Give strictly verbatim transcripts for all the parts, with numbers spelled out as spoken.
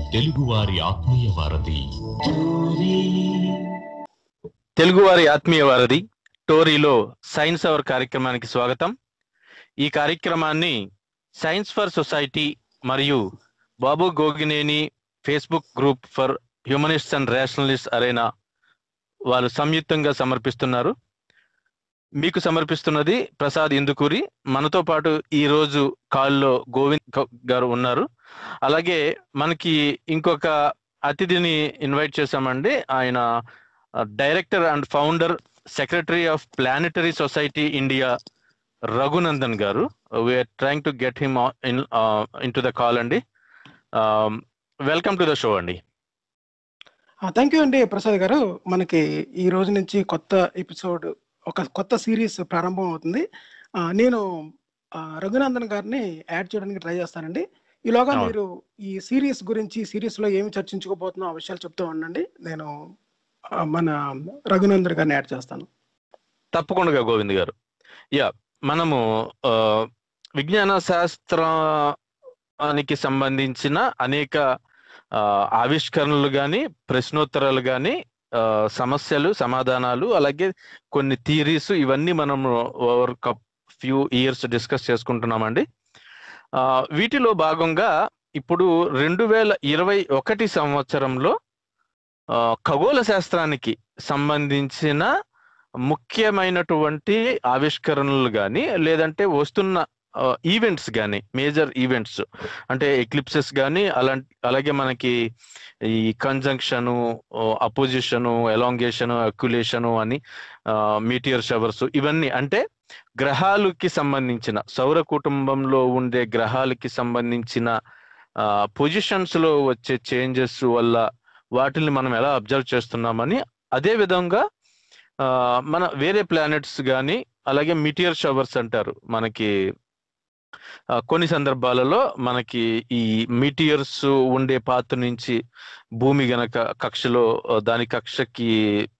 తెలుగువారి ఆత్మీయ వారధి తెలుగువారి ఆత్మీయ వారధి టోరీలో సైన్స్ అవర్ కార్యక్రమానికి స్వాగతం. ఈ కార్యక్రమాన్ని సైన్స్ ఫర్ సొసైటీ మరియు Babu Gogineni Facebook group for humanists and rationalist arena వాళ్ళు సంయుక్తంగా సమర్పిస్తున్నారు. మీకు సమర్పిస్తున్నది ప్రసాద్ ఇందుకూరి. మనతో పాటు ఈ రోజు కాల్లో గోవింద్ గారు ఉన్నారు. అలాగే మనకి ఇంకొక అతిథిని ఇన్వైట్ చేశామండి. ఆయన director and founder, secretary of planetary society India, Raghunandan garu. We're trying to get him in in to the call అండి. వెల్కమ్ టు ద షో అండి. థ్యాంక్ యూ అండి ప్రసాద్ గారు. మనకి ఈ రోజు నుంచి కొత్త ఎపిసోడ్, ఒక కొత్త సిరీస్ ప్రారంభం అవుతుంది. నేను రఘునందన్ గారిని యాడ్ చేయడానికి ట్రై చేస్తానండి. ఈలోగా మీరు ఈ సిరీస్ గురించి, సిరీస్ లో ఏమి చర్చించుకోబోతున్నా ఆ విషయాలు చెప్తూ ఉండండి. నేను మన రఘునందన్ గారిని యాడ్ చేస్తాను. తప్పకుండా గోవింద్ గారు. యా, మనము విజ్ఞాన శాస్త్రానికి సంబంధించిన అనేక ఆవిష్కరణలు కానీ, ప్రశ్నోత్తరాలు కానీ, సమస్యలు, సమాధానాలు, అలాగే కొన్ని థియరీస్, ఇవన్నీ మనం ఓవర్ ఫ్యూ ఇయర్స్ డిస్కస్ చేసుకుంటున్నామండి. వీటిలో భాగంగా ఇప్పుడు రెండు వేల ఇరవై ఒకటి సంవత్సరంలో ఖగోళ శాస్త్రానికి సంబంధించిన ముఖ్యమైనటువంటి ఆవిష్కరణలు కానీ, లేదంటే వస్తున్న ఈవెంట్స్ కానీ, మేజర్ ఈవెంట్స్ అంటే ఎక్లిప్సెస్ కానీ, అలా అలాగే మనకి ఈ కంజంక్షను, అపోజిషను, ఎలాంగేషను, అక్యులేషను అని, మీటియర్ షవర్స్, ఇవన్నీ అంటే గ్రహాలకి సంబంధించిన, సౌర కుటుంబంలో ఉండే గ్రహాలకి సంబంధించిన పొజిషన్స్ లో వచ్చే చేంజెస్ వల్ల వాటిని మనం ఎలా అబ్జర్వ్ చేస్తున్నామని, అదే విధంగా మన వేరే ప్లానెట్స్ కానీ, అలాగే మీటియర్ షవర్స్ అంటారు. మనకి కొన్ని సందర్భాలలో మనకి ఈ మీటియర్స్ ఉండే పాత్ నుంచి భూమి గనక కక్షలో, దాని కక్షకి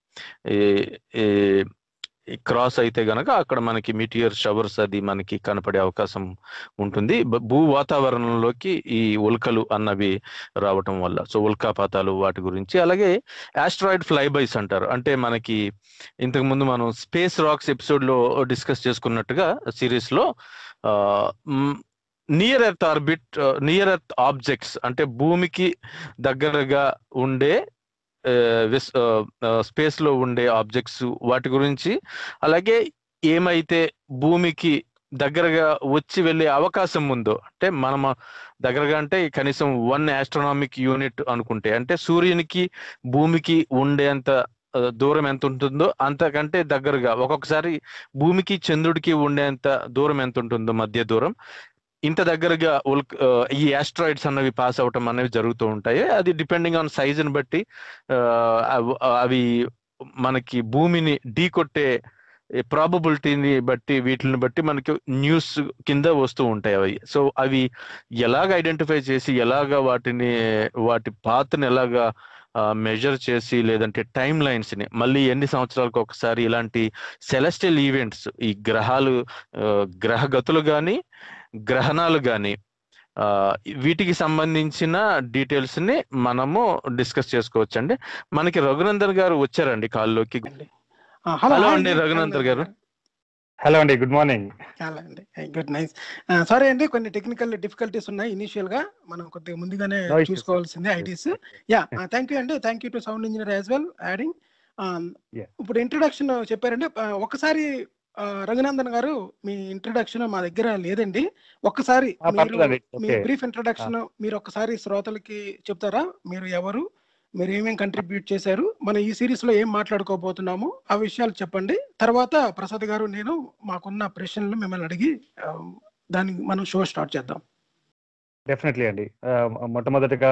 క్రాస్ అయితే గనక అక్కడ మనకి మీటియర్ షవర్స్ అది మనకి కనపడే అవకాశం ఉంటుంది. భూ వాతావరణంలోకి ఈ ఉల్కలు అన్నవి రావటం వల్ల, సో ఉల్కాపాతాలు, వాటి గురించి. అలాగే ఆస్ట్రాయిడ్ ఫ్లైబైస్ అంటారు. అంటే మనకి ఇంతకు ముందు మనం స్పేస్ రాక్స్ ఎపిసోడ్ లో డిస్కస్ చేసుకున్నట్టుగా సిరీస్ లో near earth orbit, near earth objects అంటే భూమికి దగ్గరగా ఉండే స్పేస్ లో ఉండే ఆబ్జెక్ట్స్, వాటి గురించి, అలాగే ఏమైతే భూమికి దగ్గరగా వచ్చి వెళ్ళే అవకాశం ఉందో, అంటే మనం దగ్గరగా అంటే కనీసం వన్ ఆస్ట్రోనామిక్ యూనిట్ అనుకుంటే, అంటే సూర్యునికి భూమికి ఉండేంత దూరం ఎంత ఉంటుందో అంతకంటే దగ్గరగా, ఒక్కొక్కసారి భూమికి చంద్రుడికి ఉండేంత దూరం ఎంత ఉంటుందో మధ్య దూరం, ఇంత దగ్గరగా ఉల్క్ ఈ ఆస్ట్రాయిడ్స్ అన్నవి పాస్ అవటం అనేవి జరుగుతూ ఉంటాయి. అది డిపెండింగ్ ఆన్ సైజుని బట్టి అవి మనకి భూమిని ఢీ కొట్టే ప్రాబబిలిటీని బట్టి, వీటిని బట్టి మనకి న్యూస్ కింద వస్తూ ఉంటాయి అవి. సో అవి ఎలాగ ఐడెంటిఫై చేసి, ఎలాగ వాటిని, వాటి పాత్ని ఎలాగా మెజర్ చేసి, లేదంటే టైమ్ లైన్స్ ని మళ్ళీ ఎన్ని సంవత్సరాలకు ఒకసారి ఇలాంటి సెలెస్టియల్ ఈవెంట్స్, ఈ గ్రహాలు, గ్రహగతులు కానీ, గ్రహణాలు కానీ, వీటికి సంబంధించిన డీటెయిల్స్ ని మనము డిస్కస్ చేసుకోవచ్చు అండి. మనకి రఘునందన్ గారు వచ్చారండి కాల్లోకి. హలో అండి రఘునందన్ గారు. హలో అండి, గుడ్ మార్నింగ్. చాలా అండి, గుడ్ నైస్. సారీ అండి, కొన్ని టెక్నికల్ డిఫికల్టీస్ ఉన్నాయి. ఇనిషియల్ గా మనం కొద్దిగా ముందుగానే చూసుకోవాల్సింది ఐటీస్. యా, థ్యాంక్ యూ అండి. Thank you to sound engineer as well adding. ఇప్పుడు ఇంట్రొడక్షన్ చెప్పారండి. ఒకసారి రఘునందన్ గారు, మీ ఇంట్రొడక్షన్ మా దగ్గర లేదండి. ఒక్కసారి మీ బ్రీఫ్ ఇంట్రొడక్షన్ మీరు ఒక్కసారి శ్రోతలకి చెప్తారా? మీరు ఎవరు, మీరు ఏమేమి కంట్రిబ్యూట్ చేశారు, మనం ఈ సిరీస్ లో ఏం మాట్లాడుకోబోతున్నాము, ఆ విషయాలు చెప్పండి. తర్వాత ప్రసాద్ గారు, నేను మాకున్న ప్రశ్నలు మిమ్మల్ని అడిగి దానికి మనం షో స్టార్ట్ చేద్దాం. డెఫినెట్లీ అండి. మొట్టమొదటిగా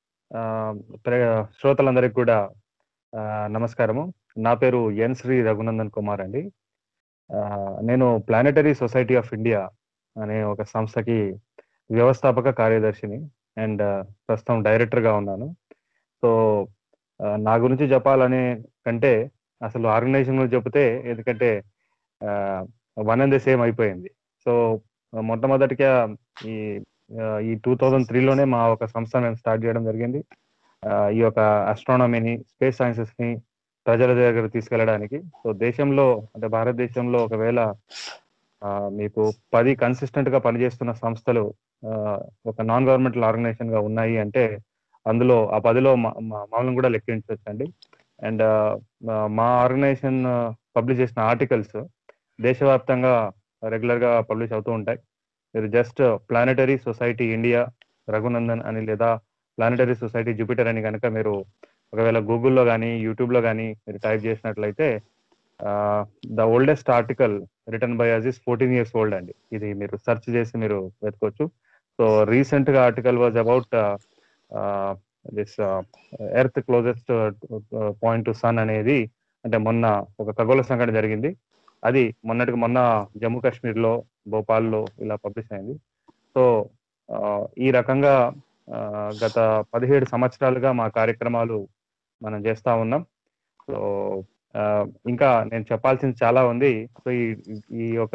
శ్రోతలందరికీ కూడా నమస్కారము. నా పేరు ఎన్ శ్రీ రఘునందన్ కుమార్ అండి. నేను ప్లానెటరీ సొసైటీ ఆఫ్ ఇండియా అనే ఒక సంస్థకి వ్యవస్థాపక కార్యదర్శిని అండ్ ప్రస్తుతం డైరెక్టర్గా ఉన్నాను. సో నా గురించి చెప్పాలనే కంటే అసలు ఆర్గనైజేషన్ గురించి చెప్తే, ఎందుకంటే వన్ అండ్ ద సేమ్ అయిపోయింది. సో మొట్టమొదటిగా ఈ ఈ టూ థౌజండ్ త్రీలోనే మా ఒక సంస్థ మేము స్టార్ట్ చేయడం జరిగింది. ఆ, ఈ యొక్క ఆస్ట్రానమీని, స్పేస్ సైన్సెస్ ని ప్రజల దగ్గర తీసుకెళ్ళడానికి. సో దేశంలో అంటే భారతదేశంలో ఒకవేళ ఆ, మీకు పది కన్సిస్టెంట్ గా పనిచేస్తున్న సంస్థలు ఆ, ఒక నాన్ గవర్నమెంటల్ ఆర్గనైజేషన్ గా ఉన్నాయి అంటే అందులో ఆ పదిలో మా- మా- మమ్మల్ని కూడా లెక్కించవచ్చండి. అండ్ మా ఆర్గనైజేషన్ పబ్లిష్ చేసిన ఆర్టికల్స్ దేశవ్యాప్తంగా రెగ్యులర్ గా పబ్లిష్ అవుతూ ఉంటాయి. మీరు just planetary society India Raghunandan అని లేదా ప్లానెటరీ సొసైటీ జూపిటర్ అని కనుక మీరు ఒకవేళ గూగుల్లో కానీ యూట్యూబ్లో కానీ మీరు టైప్ చేసినట్లయితే the oldest article written by us is fourteen years old అండి. ఇది మీరు సెర్చ్ చేసి మీరు వెతుకోవచ్చు. సో రీసెంట్ గా article was about this earth closest point to sun అనేది, అంటే మొన్న ఒక ఖగోళ సంఘటన జరిగింది. అది మొన్నటికి మొన్న జమ్మూ కాశ్మీర్ లో భోపాల్లో ఇలా పబ్లిష్ అయింది. సో ఆ, ఈ రకంగా ఆ, గత పదిహేడు సంవత్సరాలుగా మా కార్యక్రమాలు మనం చేస్తా ఉన్నాం. సో ఆ, ఇంకా నేను చెప్పాల్సింది చాలా ఉంది. సో ఈ ఈ యొక్క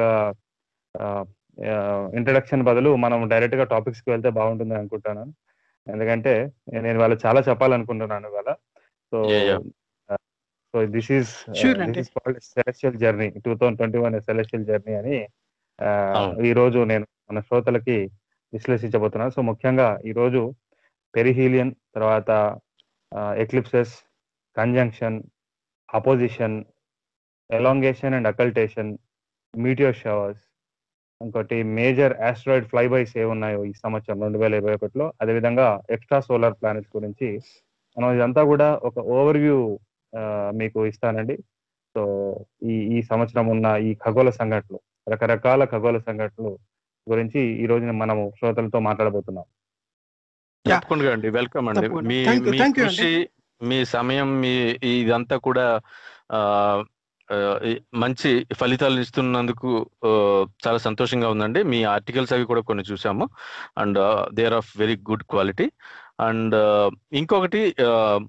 ఇంట్రడక్షన్ బదులు మనం డైరెక్ట్ గా టాపిక్స్ కి వెళ్తే బాగుంటుంది అనుకుంటున్నాను. ఎందుకంటే నేను వాళ్ళు చాలా చెప్పాలనుకుంటున్నాను ఇవాళ. So Yeah, yeah. So this is Sure this అండి. Is called celestial journey two thousand twenty one celestial journey అని ఆ, అవును. ఈ రోజు నేను మన శ్రోతలకి విశ్లేషించబోతున్నాను. సో ముఖ్యంగా ఈ రోజు పెరిహీలియన్, తర్వాత eclipses, conjunction, opposition, elongation and occultation, meteor showers, ఇంకోటి మేజర్ ఆస్ట్రాయిడ్ ఫ్లైబైస్ ఏ ఉన్నాయో ఈ సంవత్సరం రెండు వేల ఇరవై ఒకటిలో, అదేవిధంగా ఎక్స్ట్రా సోలార్ ప్లానెట్స్ గురించి మనం ఇదంతా కూడా ఒక ఓవర్ వ్యూ మీకు ఇస్తానండి. సో ఈ ఈ సంవత్సరం ఉన్న ఈ ఖగోళ సంఘటనలు, రకరకాల ఖగోళ సంఘటనలు గురించి ఈ రోజున మనము శ్రోతలతో మాట్లాడబోతున్నాం. యా, తప్పకుండా అండి, వెల్కమ్ అండి. తప్పకుండా. మీ థ్యాంక్ యూ మీ థ్యాంక్ యూ అండి. కృషి, మీ సమయం, మీ ఇదంతా కూడా ఆ, ఆ, ఈ మంచి ఫలితాలు ఇస్తున్నందుకు ఆ, చాలా సంతోషంగా ఉందండి. మీ ఆర్టికల్స్ అవి కూడా కొన్ని చూసాము, and they are of very good quality. And ఇంకొకటి, ఆ,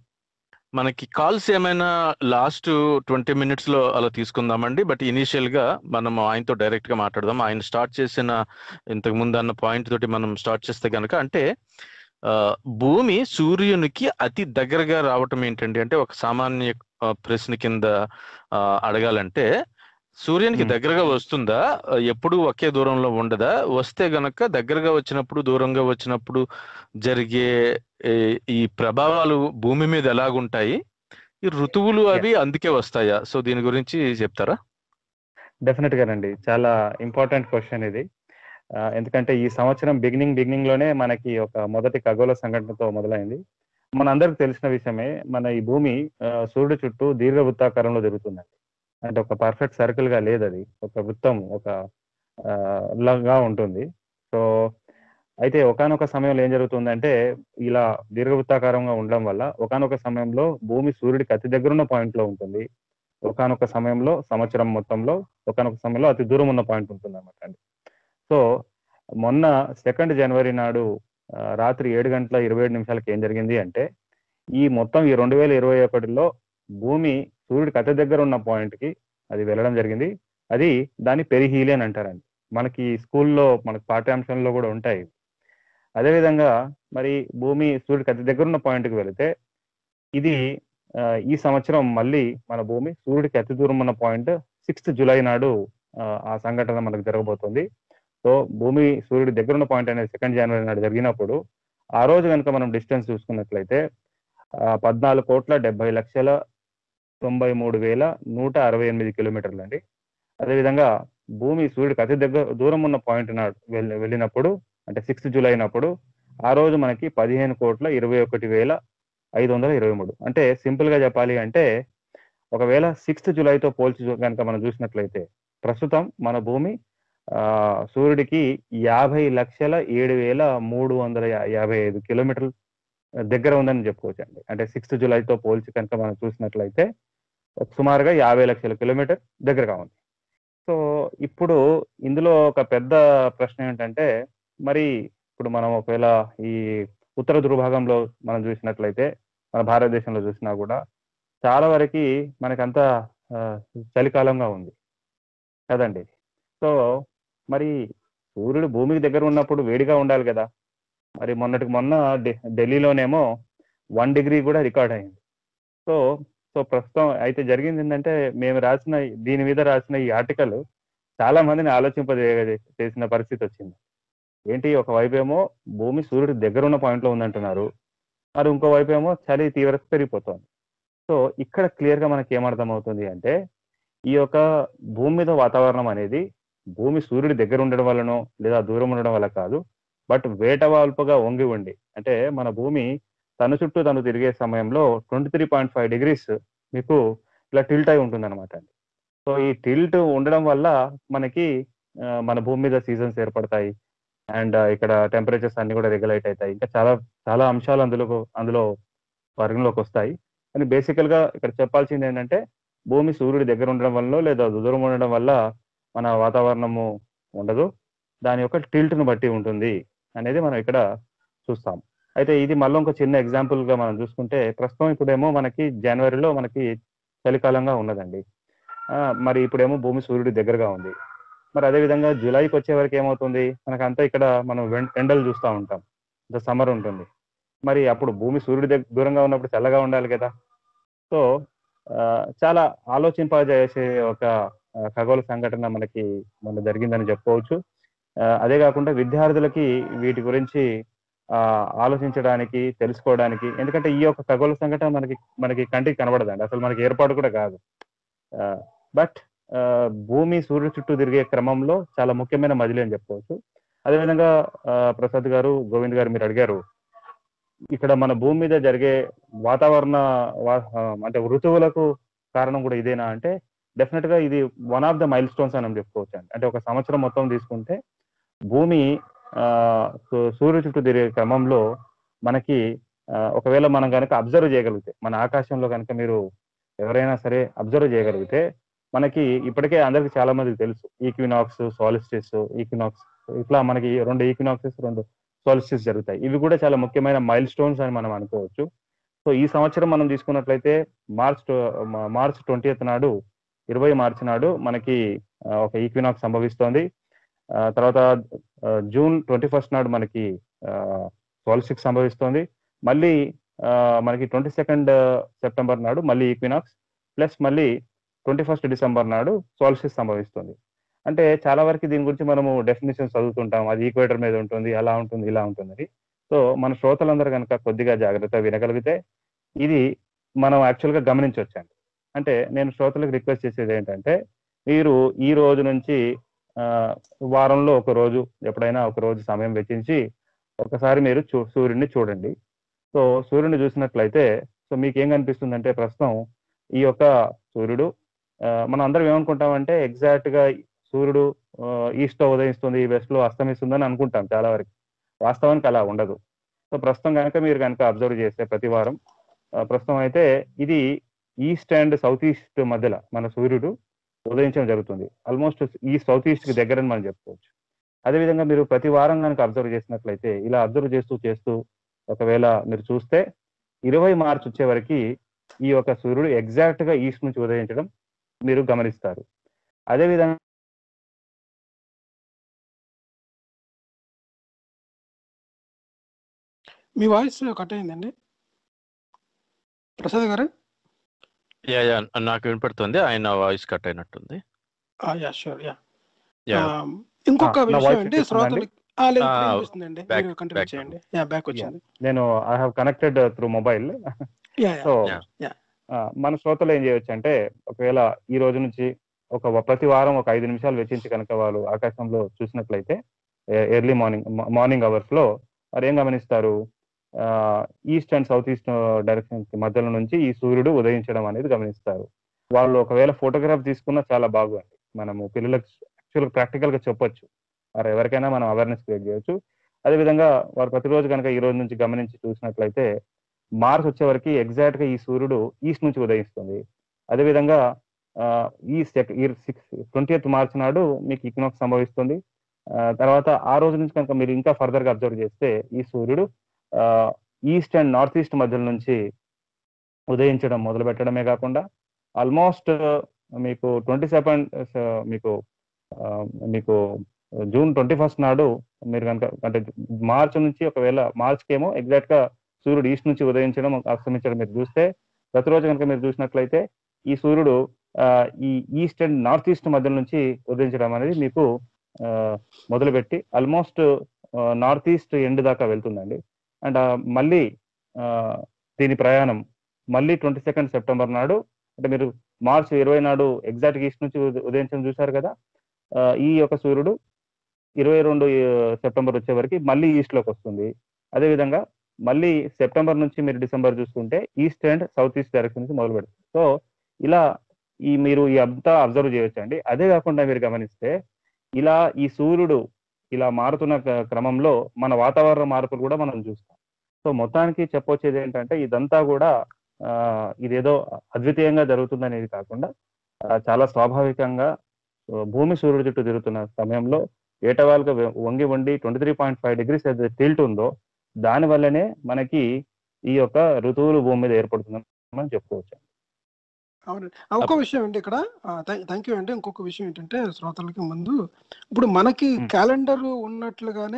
మనకి కాల్స్ ఏమైనా లాస్ట్ ట్వంటీ మినిట్స్ లో అలా తీసుకుందామండి. బట్ ఇనీషియల్ గా మనం ఆయనతో డైరెక్ట్ గా మాట్లాడదాం. ఆయన స్టార్ట్ చేసిన ఇంతకు ముందు అన్న పాయింట్ తోటి మనం స్టార్ట్ చేస్తే కనుక, అంటే ఆ, భూమి సూర్యునికి అతి దగ్గరగా రావటం ఏంటండి అంటే, ఒక సామాన్య ఆ, ప్రశ్న కింద ఆ, అడగాలంటే, సూర్యునికి Hmm. దగ్గరగా వస్తుందా? ఆ, ఎప్పుడూ ఒకే దూరంలో ఉండదా? వస్తే గనక దగ్గరగా వచ్చినప్పుడు, దూరంగా వచ్చినప్పుడు జరిగే ఏ- ఈ ప్రభావాలు భూమి మీద ఎలాగుంటాయి? ఈ ఋతువులు Yeah. అవి అందుకే వస్తాయా? సో దీని గురించి చెప్తారా? డెఫినెట్ గానండి, చాలా ఇంపార్టెంట్ క్వశ్చన్ ఇది. ఆ, ఎందుకంటే ఈ సంవత్సరం బిగినింగ్ బిగినింగ్ లోనే మనకి ఒక మొదటి ఖగోళ సంఘటనతో మొదలైంది. మనందరికి తెలిసిన విషయమే, మన ఈ భూమి ఆ, సూర్యుడి చుట్టూ దీర్ఘవృత్తాకారంలో తిరుగుతుందండి. అంటే ఒక పర్ఫెక్ట్ సర్కిల్ గా లేదు, అది ఒక వృత్తం, ఒక ఆ, లాగా ఉంటుంది. సో అయితే ఒకానొక సమయంలో ఏం జరుగుతుందంటే, ఇలా దీర్ఘవృత్తాకారంగా ఉండడం వల్ల ఒకానొక సమయంలో భూమి సూర్యుడికి అతి దగ్గరున్న పాయింట్ లో ఉంటుంది. ఒకానొక సమయంలో సంవత్సరం మొత్తంలో ఒకానొక సమయంలో అతి దూరం ఉన్న పాయింట్ ఉంటుంది అన్నమాట అండి. సో మొన్న సెకండ్ జనవరి నాడు ఆ, రాత్రి ఏడు గంటల ఇరవై ఏడు నిమిషాలకి ఏం జరిగింది అంటే, ఈ మొత్తం ఈ రెండు వేల ఇరవై ఒకటిలో భూమి సూర్యుడికి అతి దగ్గర ఉన్న పాయింట్ కి అది వెళ్ళడం జరిగింది. అది దాన్ని పెరిహీలియన్ అంటారండి. మనకి స్కూల్లో మనకి పాఠ్యాంశంలో కూడా ఉంటాయి. అదేవిధంగా మరి భూమి సూర్యుడికి అతి దగ్గర ఉన్న పాయింట్కి వెళితే, ఇది ఆ, ఈ సంవత్సరం మళ్ళీ మన భూమి సూర్యుడికి అతి దూరం ఉన్న పాయింట్ సిక్స్త్ జూలై నాడు ఆ, ఆ సంఘటన మనకు జరగబోతుంది. సో భూమి సూర్యుడి దగ్గర ఉన్న పాయింట్ అనేది సెకండ్ జనవరి నాడు జరిగినప్పుడు, ఆ రోజు కనుక మనం డిస్టెన్స్ చూసుకున్నట్లయితే ఆ, పద్నాలుగు కోట్ల డెబ్బై లక్షల తొంభై మూడు వేల నూట అరవై ఎనిమిది కిలోమీటర్లు అండి. అదేవిధంగా భూమి సూర్యుడికి అతి దగ్గర దూరం ఉన్న పాయింట్ నాడు వెళ్ళి వెళ్ళినప్పుడు, అంటే సిక్స్త్ జూలై అయినప్పుడు, ఆ రోజు మనకి పదిహేను కోట్ల ఇరవై ఒకటి వేల ఐదు వందల ఇరవై మూడు. అంటే సింపుల్ గా చెప్పాలి అంటే, ఒకవేళ సిక్స్త్ జూలైతో పోల్చి చూ- కనుక మనం చూసినట్లయితే, ప్రస్తుతం మన భూమి ఆ సూర్యుడికి యాభై లక్షల ఏడు వేల మూడు వందల యా- యాభై ఐదు కిలోమీటర్లు దగ్గర ఉందని చెప్పుకోవచ్చు అండి. అంటే సిక్స్త్ జూలైతో పోల్చి కనుక మనం చూసినట్లయితే సుమారుగా యాభై లక్షల కిలోమీటర్ దగ్గరగా ఉంది. సో ఇప్పుడు ఇందులో ఒక పెద్ద ప్రశ్న ఏంటంటే, మరి ఇప్పుడు మనం ఒకవేళ ఈ ఉత్తర ధృవభాగంలో మనం చూసినట్లయితే, మన భారతదేశంలో చూసినా కూడా చాలా వరకు మనకంతా ఆ, చలికాలంగా ఉంది కదండి. సో మరి సూర్యుడు భూమికి దగ్గర ఉన్నప్పుడు వేడిగా ఉండాలి కదా. మరి మొన్నటికి మొన్న ఢి- ఢిల్లీలోనేమో వన్ డిగ్రీ కూడా రికార్డ్ అయింది. సో సో ప్రస్తుతం అయితే జరిగింది ఏంటంటే, మేము రాసిన దీని మీద రాసిన ఈ ఆర్టికల్ చాలా మందిని ఆలోచింపజే చేసిన పరిస్థితి వచ్చింది. ఏంటి, ఒకవైపు ఏమో భూమి సూర్యుడి దగ్గర ఉన్న పాయింట్ లో ఉందంటున్నారు, మరి ఇంకోవైపు ఏమో చలి తీవ్రత పెరిగిపోతుంది. సో ఇక్కడ క్లియర్ గా మనకి ఏమర్థం అవుతుంది అంటే, ఈ యొక్క భూమి మీద వాతావరణం అనేది భూమి సూర్యుడి దగ్గర ఉండడం వల్లనో లేదా దూరం ఉండడం వల్ల కాదు, బట్ వేటవాల్పుగా వంగి ఉండి, అంటే మన భూమి తన చుట్టూ తను తిరిగే సమయంలో twenty three point five degrees మీకు ఇలా టిల్ట్ అయి ఉంటుంది అనమాట. సో ఈ టిల్ట్ ఉండడం వల్ల మనకి ఆ, మన భూమి మీద సీజన్స్ ఏర్పడతాయి, అండ్ ఇక్కడ టెంపరేచర్స్ అన్ని కూడా రెగ్యులేట్ అవుతాయి. ఇంకా చాలా చాలా అంశాలు అందులో అందులో పరిగణలోకి వస్తాయి. కానీ బేసికల్ గా ఇక్కడ చెప్పాల్సింది ఏంటంటే, భూమి సూర్యుడి దగ్గర ఉండడం వల్ల లేదా దూరం ఉండడం వల్ల మన వాతావరణము ఉండదు, దాని యొక్క టిల్ట్ ను బట్టి ఉంటుంది అనేది మనం ఇక్కడ చూస్తాం. అయితే ఇది మళ్ళీ ఒక చిన్న ఎగ్జాంపుల్ గా మనం చూసుకుంటే, ప్రస్తుతం ఇప్పుడేమో మనకి జనవరిలో మనకి చలికాలంగా ఉన్నదండి. ఆ, మరి ఇప్పుడేమో భూమి సూర్యుడి దగ్గరగా ఉంది. మరి అదే విధంగా జూలైకి వచ్చే వరకు ఏమవుతుంది, మనకంతా ఇక్కడ మనం వెం- ఎండలు చూస్తూ ఉంటాం, ఇంత సమ్మర్ ఉంటుంది. మరి అప్పుడు భూమి సూర్యుడి దగ్గర దూరంగా ఉన్నప్పుడు చల్లగా ఉండాలి కదా. సో ఆ, చాలా ఆలోచింపజేసే ఒక ఆ, ఖగోళ సంఘటన మనకి మొన్న జరిగిందని చెప్పుకోవచ్చు. ఆ, అదే కాకుండా విద్యార్థులకి వీటి గురించి ఆ ఆలోచించడానికి, తెలుసుకోవడానికి, ఎందుకంటే ఈ యొక్క ఖగోళ సంఘటన మనకి మనకి కంటికి కనబడదండి, అసలు మనకి ఏర్పాటు కూడా కాదు. బట్ భూమి సూర్యుడు చుట్టూ తిరిగే క్రమంలో చాలా ముఖ్యమైన మజిలీ అని చెప్పుకోవచ్చు. అదేవిధంగా ఆ, ప్రసాద్ గారు, గోవింద్ గారు, మీరు అడిగారు ఇక్కడ మన భూమి మీద జరిగే వాతావరణ వా- ఆ, అంటే ఋతువులకు కారణం కూడా ఇదేనా అంటే, డెఫినెట్ గా ఇది one of the milestones అని చెప్పుకోవచ్చు అండి. అంటే ఒక సంవత్సరం మొత్తం తీసుకుంటే భూమి ఆ సూ- సూర్యుడి చుట్టూ తిరిగే క్రమంలో మనకి ఆ, ఒకవేళ మనం కనుక అబ్జర్వ్ చేయగలిగితే, మన ఆకాశంలో కనుక మీరు ఎవరైనా సరే అబ్జర్వ్ చేయగలిగితే, మనకి ఇప్పటికే అందరికి చాలా మందికి తెలుసు ఈక్వినాక్స్, సాలిస్టిస్, ఈక్వినాక్స్, ఇట్లా మనకి రెండు ఈక్వినాక్సెస్, రెండు సాలిస్టిస్ జరుగుతాయి. ఇవి కూడా చాలా ముఖ్యమైన మైల్ స్టోన్స్ అని మనం అనుకోవచ్చు. సో ఈ సంవత్సరం మనం తీసుకున్నట్లయితే మార్చ్ ట- మా- మార్చ్ ట్వంటీ నాడు, ఇరవై మార్చి నాడు మనకి ఆ, ఒక ఈక్వినాక్స్ సంభవిస్తోంది. ఆ, తర్వాత ఆ, జూన్ ట్వంటీ ఫస్ట్ నాడు మనకి సాలిస్టిక్స్ సంభవిస్తోంది. మళ్ళీ ఆ, మనకి ట్వంటీ సెకండ్ సెప్టెంబర్ నాడు మళ్ళీ ఈక్వినాక్స్, ప్లస్ మళ్ళీ ట్వంటీ ఫస్ట్ డిసెంబర్ నాడు సాలిస్టిక్స్ సంభవిస్తుంది. అంటే చాలా వరకు దీని గురించి మనము డెఫినేషన్ చదువుతుంటాం, అది ఈక్వేటర్ మీద ఉంటుంది, అలా ఉంటుంది, ఇలా ఉంటుందని. సో మన శ్రోతలందరూ కనుక కొద్దిగా జాగ్రత్త వినగలిగితే ఇది మనం యాక్చువల్గా గమనించవచ్చండి. అంటే నేను శ్రోతలకు రిక్వెస్ట్ చేసేది ఏంటంటే, మీరు ఈ రోజు నుంచి ఆ, వారంలో ఒక రోజు, ఎప్పుడైనా ఒక రోజు సమయం వెచ్చించి ఒకసారి మీరు చూ సూర్యుడిని చూడండి. సో సూర్యుడిని చూసినట్లయితే సో మీకు ఏం కనిపిస్తుందంటే, ప్రస్తుతం ఈ యొక్క సూర్యుడు ఆ, మనం అందరం ఏమనుకుంటామంటే, ఎగ్జాక్ట్ గా సూర్యుడు ఈస్ట్ లో ఉదయిస్తుంది, వెస్ట్ లో అస్తమిస్తుందని అనుకుంటాం చాలా వరకు. వాస్తవానికి అలా ఉండదు. సో ప్రస్తుతం కనుక మీరు కనుక అబ్జర్వ్ చేస్తే ప్రతి వారం ఆ, ప్రస్తుతం అయితే ఇది ఈస్ట్ అండ్ సౌత్ ఈస్ట్ మధ్యలో మన సూర్యుడు ఉదయించడం జరుగుతుంది. ఆల్మోస్ట్ ఈ సౌత్ ఈస్ట్ కి దగ్గరని మనం చెప్పుకోవచ్చు. అదేవిధంగా మీరు ప్రతి వారం కనుక అబ్జర్వ్ చేసినట్లయితే, ఇలా అబ్జర్వ్ చేస్తూ చేస్తూ ఒకవేళ మీరు చూస్తే ఇరవై మార్చి వచ్చే వరకు ఈ యొక్క సూర్యుడు ఎగ్జాక్ట్ గా ఈస్ట్ నుంచి ఉదయించడం మీరు గమనిస్తారు. అదేవిధంగా మీ వాయిస్ కట్ అయిందండి ప్రసాద్ గారు. యా యా నాకు వినపడుతుంది, ఆయన వాయిస్ కట్ అయినట్టుంది. Yeah sure yeah. యా ఇంకొక నా విషయం వాయిస్ అండి, వినిపిస్తుందా అండి? శ్రోతలకి ఆ, లేదు ఇప్పుడు Ah, వినిపిస్తుందండి, back- మీరు కంటిన్యూ back. చేయండి. యా బ్యాక్ వచ్చింది. నేను I have connected through mobile. Yeah so yeah Yeah. మన శ్రోతలు ఏం చేయొచ్చు అంటే, ఒకవేళ ఈ రోజు నుంచి ఒక వ- ప్రతి వారం ఒక ఐదు నిమిషాలు వెచ్చించి కనుక వాళ్ళు ఆకాశంలో చూసినట్లయితే, ఎర్లీ మార్నింగ్ మార్నింగ్ అవర్స్ లో వారు ఏం గమనిస్తారు, east and south east direction మధ్యలో నుంచి ఈ సూర్యుడు ఉదయించడం అనేది గమనిస్తారు. వాళ్ళు ఒకవేళ ఫోటోగ్రాఫ్ తీసుకున్నా చాలా బాగుంది. మనము పిల్లలకు యాక్చువల్గా ప్రాక్టికల్ గా చెప్పొచ్చు, వారు ఎవరికైనా మనం అవేర్నెస్ క్రియేట్ చేయొచ్చు. అదేవిధంగా వారు ప్రతిరోజు కనుక ఈ రోజు నుంచి గమనించి చూసినట్లయితే, మార్చ్ వచ్చే వరకు ఎగ్జాక్ట్ గా ఈ సూర్యుడు ఈస్ట్ నుంచి ఉదయిస్తుంది. అదేవిధంగా ఆ, ఈ సిక్స్ ట్వంటీ మార్చ్ నాడు మీకు ఈక్వినాక్స్ సంభవిస్తుంది. ఆ, తర్వాత ఆ రోజు నుంచి కనుక మీరు ఇంకా ఫర్దర్ గా అబ్జర్వ్ చేస్తే, ఈ సూర్యుడు ఈస్ట్ అండ్ నార్త్ ఈస్ట్ మధ్యలో నుంచి ఉదయించడం మొదలు పెట్టడమే కాకుండా, ఆల్మోస్ట్ మీకు ట్వంటీ సెవెన్ మీకు ఆ, మీకు జూన్ ట్వంటీ ఫస్ట్ నాడు మీరు కనుక అంటే మార్చ్ నుంచి ఒకవేళ మార్చ్కి ఏమో ఎగ్జాక్ట్ గా సూర్యుడు ఈస్ట్ నుంచి ఉదయించడం అస్తమించడం మీరు చూస్తే, ప్రతిరోజు కనుక మీరు చూసినట్లయితే ఈ సూర్యుడు ఆ, ఈ ఈస్ట్ అండ్ నార్త్ ఈస్ట్ మధ్య నుంచి ఉదయించడం అనేది మీకు ఆ, మొదలుపెట్టి ఆల్మోస్ట్ నార్త్ ఈస్ట్ ఎండ్ దాకా వెళ్తుందండి. అండ్ మళ్ళీ ఆ, దీని ప్రయాణం మళ్ళీ ట్వంటీ సెకండ్ సెప్టెంబర్ నాడు, అంటే మీరు మార్చ్ ఇరవై నాడు ఎగ్జాక్ట్ ఈస్ట్ నుంచి ఉద- ఉదయించడం చూశారు కదా, ఆ, ఈ యొక్క సూర్యుడు ఇరవై రెండు సెప్టెంబర్ వచ్చే వరకు మళ్ళీ ఈస్ట్ లోకి వస్తుంది. అదేవిధంగా మళ్ళీ సెప్టెంబర్ నుంచి మీరు డిసెంబర్ చూసుకుంటే east and south east direction నుంచి మొదలు పెడుతుంది. సో ఇలా ఈ మీరు ఈ అంతా అబ్జర్వ్ చేయొచ్చు అండి. అదే కాకుండా మీరు గమనిస్తే ఇలా ఈ సూర్యుడు ఇలా మారుతున్న క్ర- క్రమంలో మన వాతావరణ మార్పులు కూడా మనం చూస్తాం. సో మొత్తానికి చెప్పొచ్చేది ఏంటంటే ఇదంతా కూడా ఆ, ఇదేదో అద్వితీయంగా జరుగుతుందనేది కాకుండా ఆ, చాలా స్వాభావికంగా ఆ, భూమి సూర్యుడు చుట్టూ తిరుగుతున్న సమయంలో ఏటవాలుగా వె- వంగి వండి twenty three point five degrees ఏదైతే టిల్ట్ ఉందో దాని వల్లనే మనకి ఈ యొక్క ఋతువులు భూమి మీద ఏర్పడుతుందని మనం చెప్పుకోవచ్చు. అవునండి. ఆ, ఒక్క అప్- విషయం అండి ఇక్కడ, థ్యాంక్ యూ అండి. ఇంకొక విషయం ఏంటంటే శ్రోతలకి ముందు, ఇప్పుడు మనకి మ్. క్యాలెండర్ ఉన్నట్లుగానే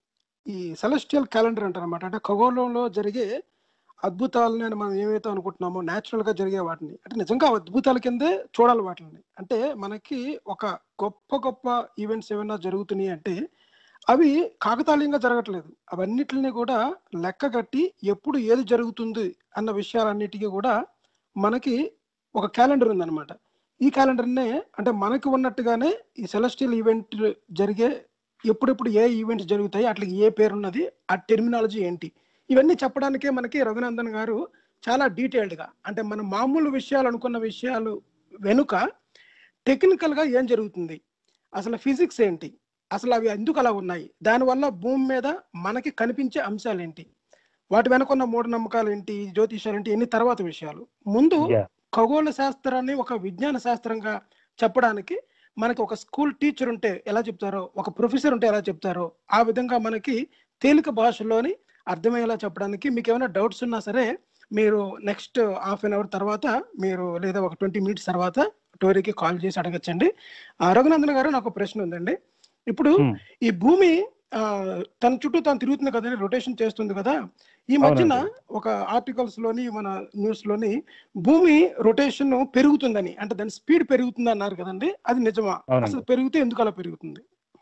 ఈ సెలెస్టియల్ క్యాలెండర్ అంటారు అనమాట. అంటే ఖగోళంలో జరిగే అద్భుతాలని మనం ఏమైతే అనుకుంటున్నామో న్యాచురల్ గా జరిగే వాటిని, అంటే నిజంగా అద్భుతాల కిందే చూడాలి వాటిని. అంటే మనకి ఒక గొప్ప గొప్ప ఈవెంట్స్ ఏమైనా జరుగుతున్నాయి అంటే అవి కాకతాళీయంగా జరగట్లేదు. అవన్నిటిని కూడా లెక్క కట్టి ఎప్పుడు ఏది జరుగుతుంది అన్న విషయాలన్నిటికీ కూడా మనకి ఒక క్యాలెండర్ ఉందన్నమాట. ఈ క్యాలెండర్నే అంటే మనకి ఉన్నట్టుగానే ఈ సెలెస్టియల్ ఈవెంట్ జరిగే ఎప్పుడెప్పుడు ఏ ఈవెంట్స్ జరుగుతాయి, అట్లకి ఏ పేరున్నది, ఆ టెర్మినాలజీ ఏంటి, ఇవన్నీ చెప్పడానికే మనకి రఘునందన్ గారు చాలా డీటెయిల్డ్గా, అంటే మన మామూలు విషయాలు అనుకున్న విషయాలు వెనుక టెక్నికల్గా ఏం జరుగుతుంది, అసలు ఫిజిక్స్ ఏంటి, అసలు అవి ఎందుకు అలా ఉన్నాయి, దానివల్ల భూమి మీద మనకి కనిపించే అంశాలు ఏంటి, వాటి వెనుకున్న మూఢనమ్మకాలు ఏంటి, జ్యోతిషాలు ఏంటి, ఎన్ని తర్వాత విషయాలు. ముందు Yeah. ఖగోళ శాస్త్రాన్ని ఒక విజ్ఞాన శాస్త్రంగా చెప్పడానికి మనకి ఒక స్కూల్ టీచర్ ఉంటే ఎలా చెప్తారో, ఒక ప్రొఫెసర్ ఉంటే ఎలా చెప్తారో, ఆ విధంగా మనకి తేలిక భాషలోని అర్థమయ్యేలా చెప్పడానికి, మీకు ఏమైనా డౌట్స్ ఉన్నా సరే మీరు నెక్స్ట్ హాఫ్ అన్ అవర్ తర్వాత మీరు లేదా ఒక ట్వంటీ మినిట్స్ తర్వాత టోరీకి కాల్ చేసి అడగచ్చండి. ఆ, రఘునందన్ గారు, నాకు ఒక ప్రశ్న ఉందండి. ఇప్పుడు మ్. ఈ భూమి ఆ, తన చుట్టూ తను తిరుగుతుంది కదండి, రొటేషన్ చేస్తుంది కదా. ఈ మధ్యన అవునండి. ఒక ఆర్టికల్స్ లోని మన న్యూస్ లోని భూమి రొటేషన్ పెరుగుతుందని, అంటే దాని స్పీడ్ పెరుగుతుంది అన్నారు కదండి, అది నిజమా? అవునండి. అసలు పెరిగితే ఎందుకు అలా పెరుగుతుంది?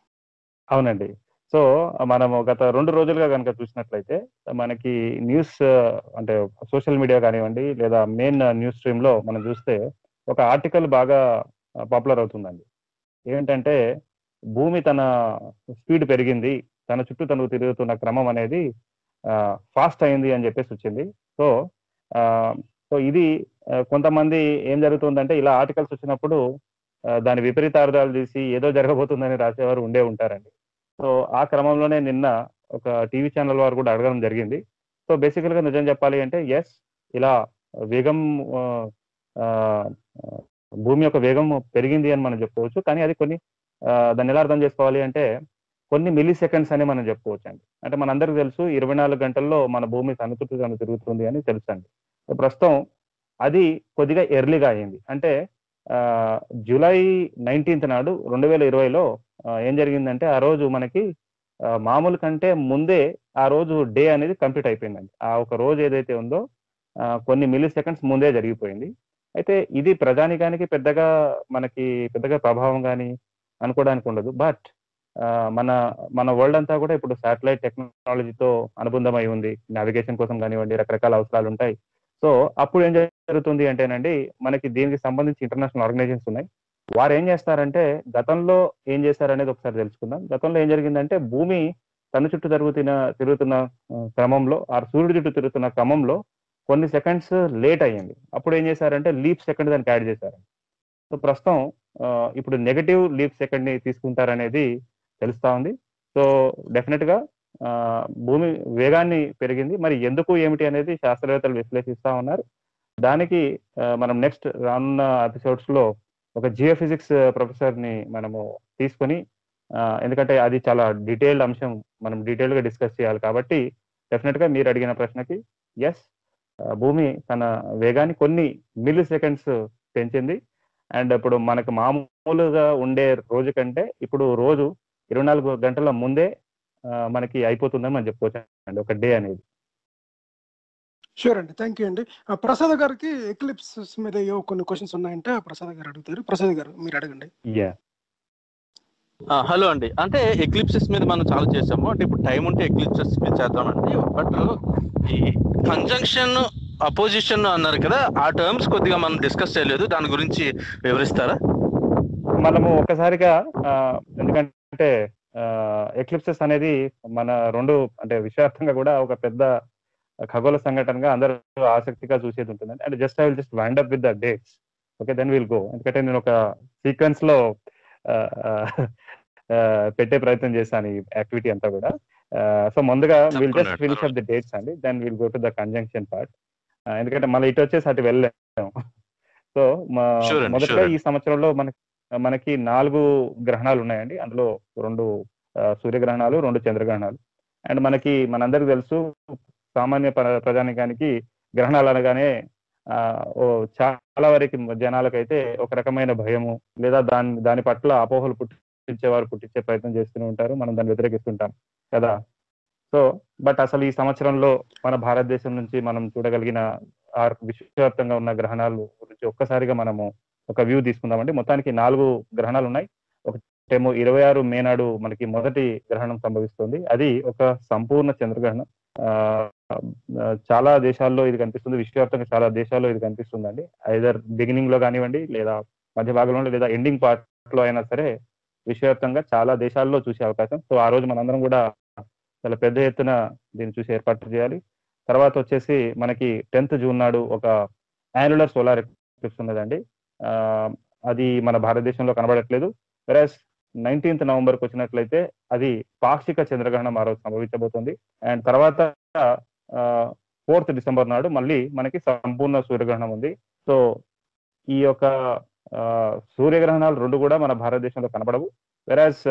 అవునండి. సో మనము గత రెండు రోజులుగా కనుక చూసినట్లయితే మనకి న్యూస్ అంటే సోషల్ మీడియా కానివ్వండి లేదా మెయిన్ న్యూస్ స్ట్రీమ్ లో మనం చూస్తే ఒక ఆర్టికల్ బాగా పాపులర్ అవుతుందండి. ఏంటంటే భూమి తన స్పీడ్ పెరిగింది, తన చుట్టూ తను తిరుగుతున్న క్రమం అనేది ఫాస్ట్ అయింది అని చెప్పేసి వచ్చింది. సో ఆ, సో ఇది ఆ, కొంతమంది ఏం జరుగుతుందంటే ఇలా ఆర్టికల్స్ వచ్చినప్పుడు ఆ, దాని విపరీతార్థాలు తీసి ఏదో జరగబోతుందని రాసేవారు ఉండే ఉంటారండి. సో ఆ క్రమంలోనే నిన్న ఒక టీవీ ఛానల్ వారు కూడా అడగడం జరిగింది. సో బేసికల్ గా నిజం చెప్పాలి అంటే ఎస్, ఇలా వేగం ఆ, ఆ, భూమి యొక్క వేగం పెరిగింది అని మనం చెప్పుకోవచ్చు. కానీ అది కొన్ని ఆ, దాన్ని ఎలా అర్థం చేసుకోవాలి అంటే కొన్ని మిల్లీ సెకండ్స్ అని మనం చెప్పుకోవచ్చు అండి. అంటే మనందరికీ తెలుసు ఇరవై నాలుగు గంటల్లో మన భూమి తన చుట్టూ తను తిరుగుతుంది అని తెలుసు అండి. సో ప్రస్తుతం అది కొద్దిగా ఎర్లీగా అయింది. అంటే ఆ, జూలై నైన్టీన్త్ నాడు రెండు వేల ఇరవైలో ఆ, ఏం జరిగిందంటే ఆ రోజు మనకి ఆ, మామూలు కంటే ముందే ఆ రోజు డే అనేది కంప్లీట్ అయిపోయిందండి. ఆ ఒక రోజు ఏదైతే ఉందో ఆ, కొన్ని మిల్లీ సెకండ్స్ ముందే జరిగిపోయింది. అయితే ఇది ప్రజానికానికి పెద్దగా మనకి పెద్దగా ప్రభావం కానీ అనుకోవడానికి ఉండదు. బట్ మన మన వరల్డ్ అంతా కూడా ఇప్పుడు శాటిలైట్ టెక్నాలజీతో అనుబంధం అయి ఉంది. నావిగేషన్ కోసం కానివ్వండి, రకరకాల అవసరాలు ఉంటాయి. సో అప్పుడు ఏం జరుగుతుంది అంటేనండి, మనకి దీనికి సంబంధించి ఇంటర్నేషనల్ ఆర్గనైజేషన్స్ ఉన్నాయి. వారు ఏం చేస్తారంటే గతంలో ఏం చేశారనేది ఒకసారి తెలుసుకుందాం. గతంలో ఏం జరిగిందంటే భూమి తన చుట్టూ తిరుగుతున్న తిరుగుతున్న ఆ, క్రమంలో ఆ సూర్యుడి చుట్టూ తిరుగుతున్న క్రమంలో కొన్ని సెకండ్స్ లేట్ అయ్యింది. అప్పుడు ఏం చేశారంటే లీప్ సెకండ్ దానికి యాడ్ చేశారు. సో ప్రస్తుతం ఆ, ఇప్పుడు నెగటివ్ లీప్ సెకండ్ ని తీసుకుంటారనేది తెలుస్తా ఉంది. సో డెఫినెట్ గా ఆ, భూమి వేగాన్ని పెరిగింది. మరి ఎందుకు ఏమిటి అనేది శాస్త్రవేత్తలు విశ్లేషిస్తా ఉన్నారు. దానికి ఆ, మనం నెక్స్ట్ రానున్న ఎపిసోడ్స్ లో ఒక జియోఫిజిక్స్ ప్రొఫెసర్ ని మనము తీసుకొని ఆ, ఎందుకంటే అది చాలా డీటెయిల్డ్ అంశం, మనం డీటెయిల్ గా డిస్కస్ చేయాలి. కాబట్టి డెఫినెట్ గా మీరు అడిగిన ప్రశ్నకి ఎస్, భూమి తన వేగాన్ని కొన్ని మిల్లీ సెకండ్స్ పెంచింది. అండ్ ఇప్పుడు మనకు మామూలుగా ఉండే రోజు కంటే ఇప్పుడు రోజు ఇరవై నాలుగు గంటల ముందే మనకి అయిపోతుందని మనం చెప్పుకోవచ్చు అండి ఒక డే అనేది. షూర్ అండి, థ్యాంక్ యూ అండి. ప్రసాద్ గారికి ఎక్లిప్సెస్ మీద ఏవో కొన్ని క్వశ్చన్స్ ఉన్నాయంటే ప్రసాద్ గారు అడుగుతారు. ప్రసాద్ గారు మీరు అడగండి. యా హలో అండి, అంటే ఎక్లిప్సెస్ మీద మనం చాలా చేసాము, అంటే ఇప్పుడు టైం ఉంటే ఎక్లిప్సెస్ మీద చేద్దామండి. బట్ ఈ కంజంక్షన్ అపోజిషన్ అన్నారు కదా, ఆ టర్మ్స్ కొద్దిగా మనం డిస్కస్ చేయలేదు, దాని గురించి వివరిస్తారా? మనము ఒక్కసారిగా ఎందుకంటే ఎక్లిప్సెస్ అనేది మన రెండు అంటే విశ్వార్థంగా కూడా ఒక పెద్ద ఖగోళ సంఘటనగా అందరూ ఆసక్తిగా చూసేది ఉంటుందండి. And just I will just wind up with the dates, okay then will go. ఎందుకంటే నేను ఒక సీక్వెన్స్ లో పెట్టే ప్రయత్నం చేశాను ఈ యాక్టివిటీ అంతా కూడా. సో ముందుగా will just finish up the dates అండి, then will go to the conjunction part. ఎందుకంటే మళ్ళీ ఇటు వచ్చేసి అటు వెళ్ళలేము. సో మొదటగా ఈ సంవత్సరంలో మనకి మనకి నాలుగు గ్రహణాలు ఉన్నాయండి. అందులో రెండు సూర్యగ్రహణాలు, రెండు చంద్రగ్రహణాలు. అండ్ మనకి మనందరికి తెలుసు, సామాన్య ప్రజానికానికి గ్రహణాలు అనగానే ఓ చాలా వరకు జనాలకైతే ఒక రకమైన భయము లేదా దాని దాని పట్ల అపోహలు పుట్టించేవారు పుట్టించే ప్రయత్నం చేస్తూనే ఉంటారు, మనం దాన్ని వ్యతిరేకిస్తుంటాం కదా. సో బట్ అసలు ఈ సంవత్సరంలో మన భారతదేశం నుంచి మనం చూడగలిగిన ఆ విశ్వవ్యాప్తంగా ఉన్న గ్రహణాల గురించి ఒక్కసారిగా మనము ఒక వ్యూ తీసుకుందామండి. మొత్తానికి నాలుగు గ్రహణాలు ఉన్నాయి. ఒకటేమో ఇరవై ఆరు మే నాడు మనకి మొదటి గ్రహణం సంభవిస్తుంది. అది ఒక సంపూర్ణ చంద్రగ్రహణం. ఆ చాలా దేశాల్లో ఇది కనిపిస్తుంది, విశ్వవ్యాప్తంగా చాలా దేశాల్లో ఇది కనిపిస్తుందండి. ఐదర్ బిగినింగ్ లో కానివ్వండి, లేదా మధ్య భాగంలో, లేదా ఎండింగ్ పార్ట్ లో అయినా సరే విశ్వవ్యాప్తంగా చాలా దేశాల్లో చూసే అవకాశం. సో ఆ రోజు మనందరం కూడా చాలా పెద్ద ఎత్తున దీన్ని చూసి ఏర్పాటు చేయాలి. తర్వాత వచ్చేసి మనకి టెన్త్ జూన్ నాడు ఒక యాన్యులర్ సోలార్ ఎక్లిప్స్ ఉన్నదండి. ఆ అది మన భారతదేశంలో కనబడట్లేదు. వెరాస్ నైన్టీన్త్ నవంబర్కి వచ్చినట్లయితే అది పాక్షిక చంద్రగ్రహణం ఆ రోజు సంభవించబోతుంది. అండ్ తర్వాత ఫోర్త్ డిసెంబర్ నాడు మళ్ళీ మనకి సంపూర్ణ సూర్యగ్రహణం ఉంది. సో ఈ యొక్క సూర్యగ్రహణాలు రెండు కూడా మన భారతదేశంలో కనబడవు. వెరాస్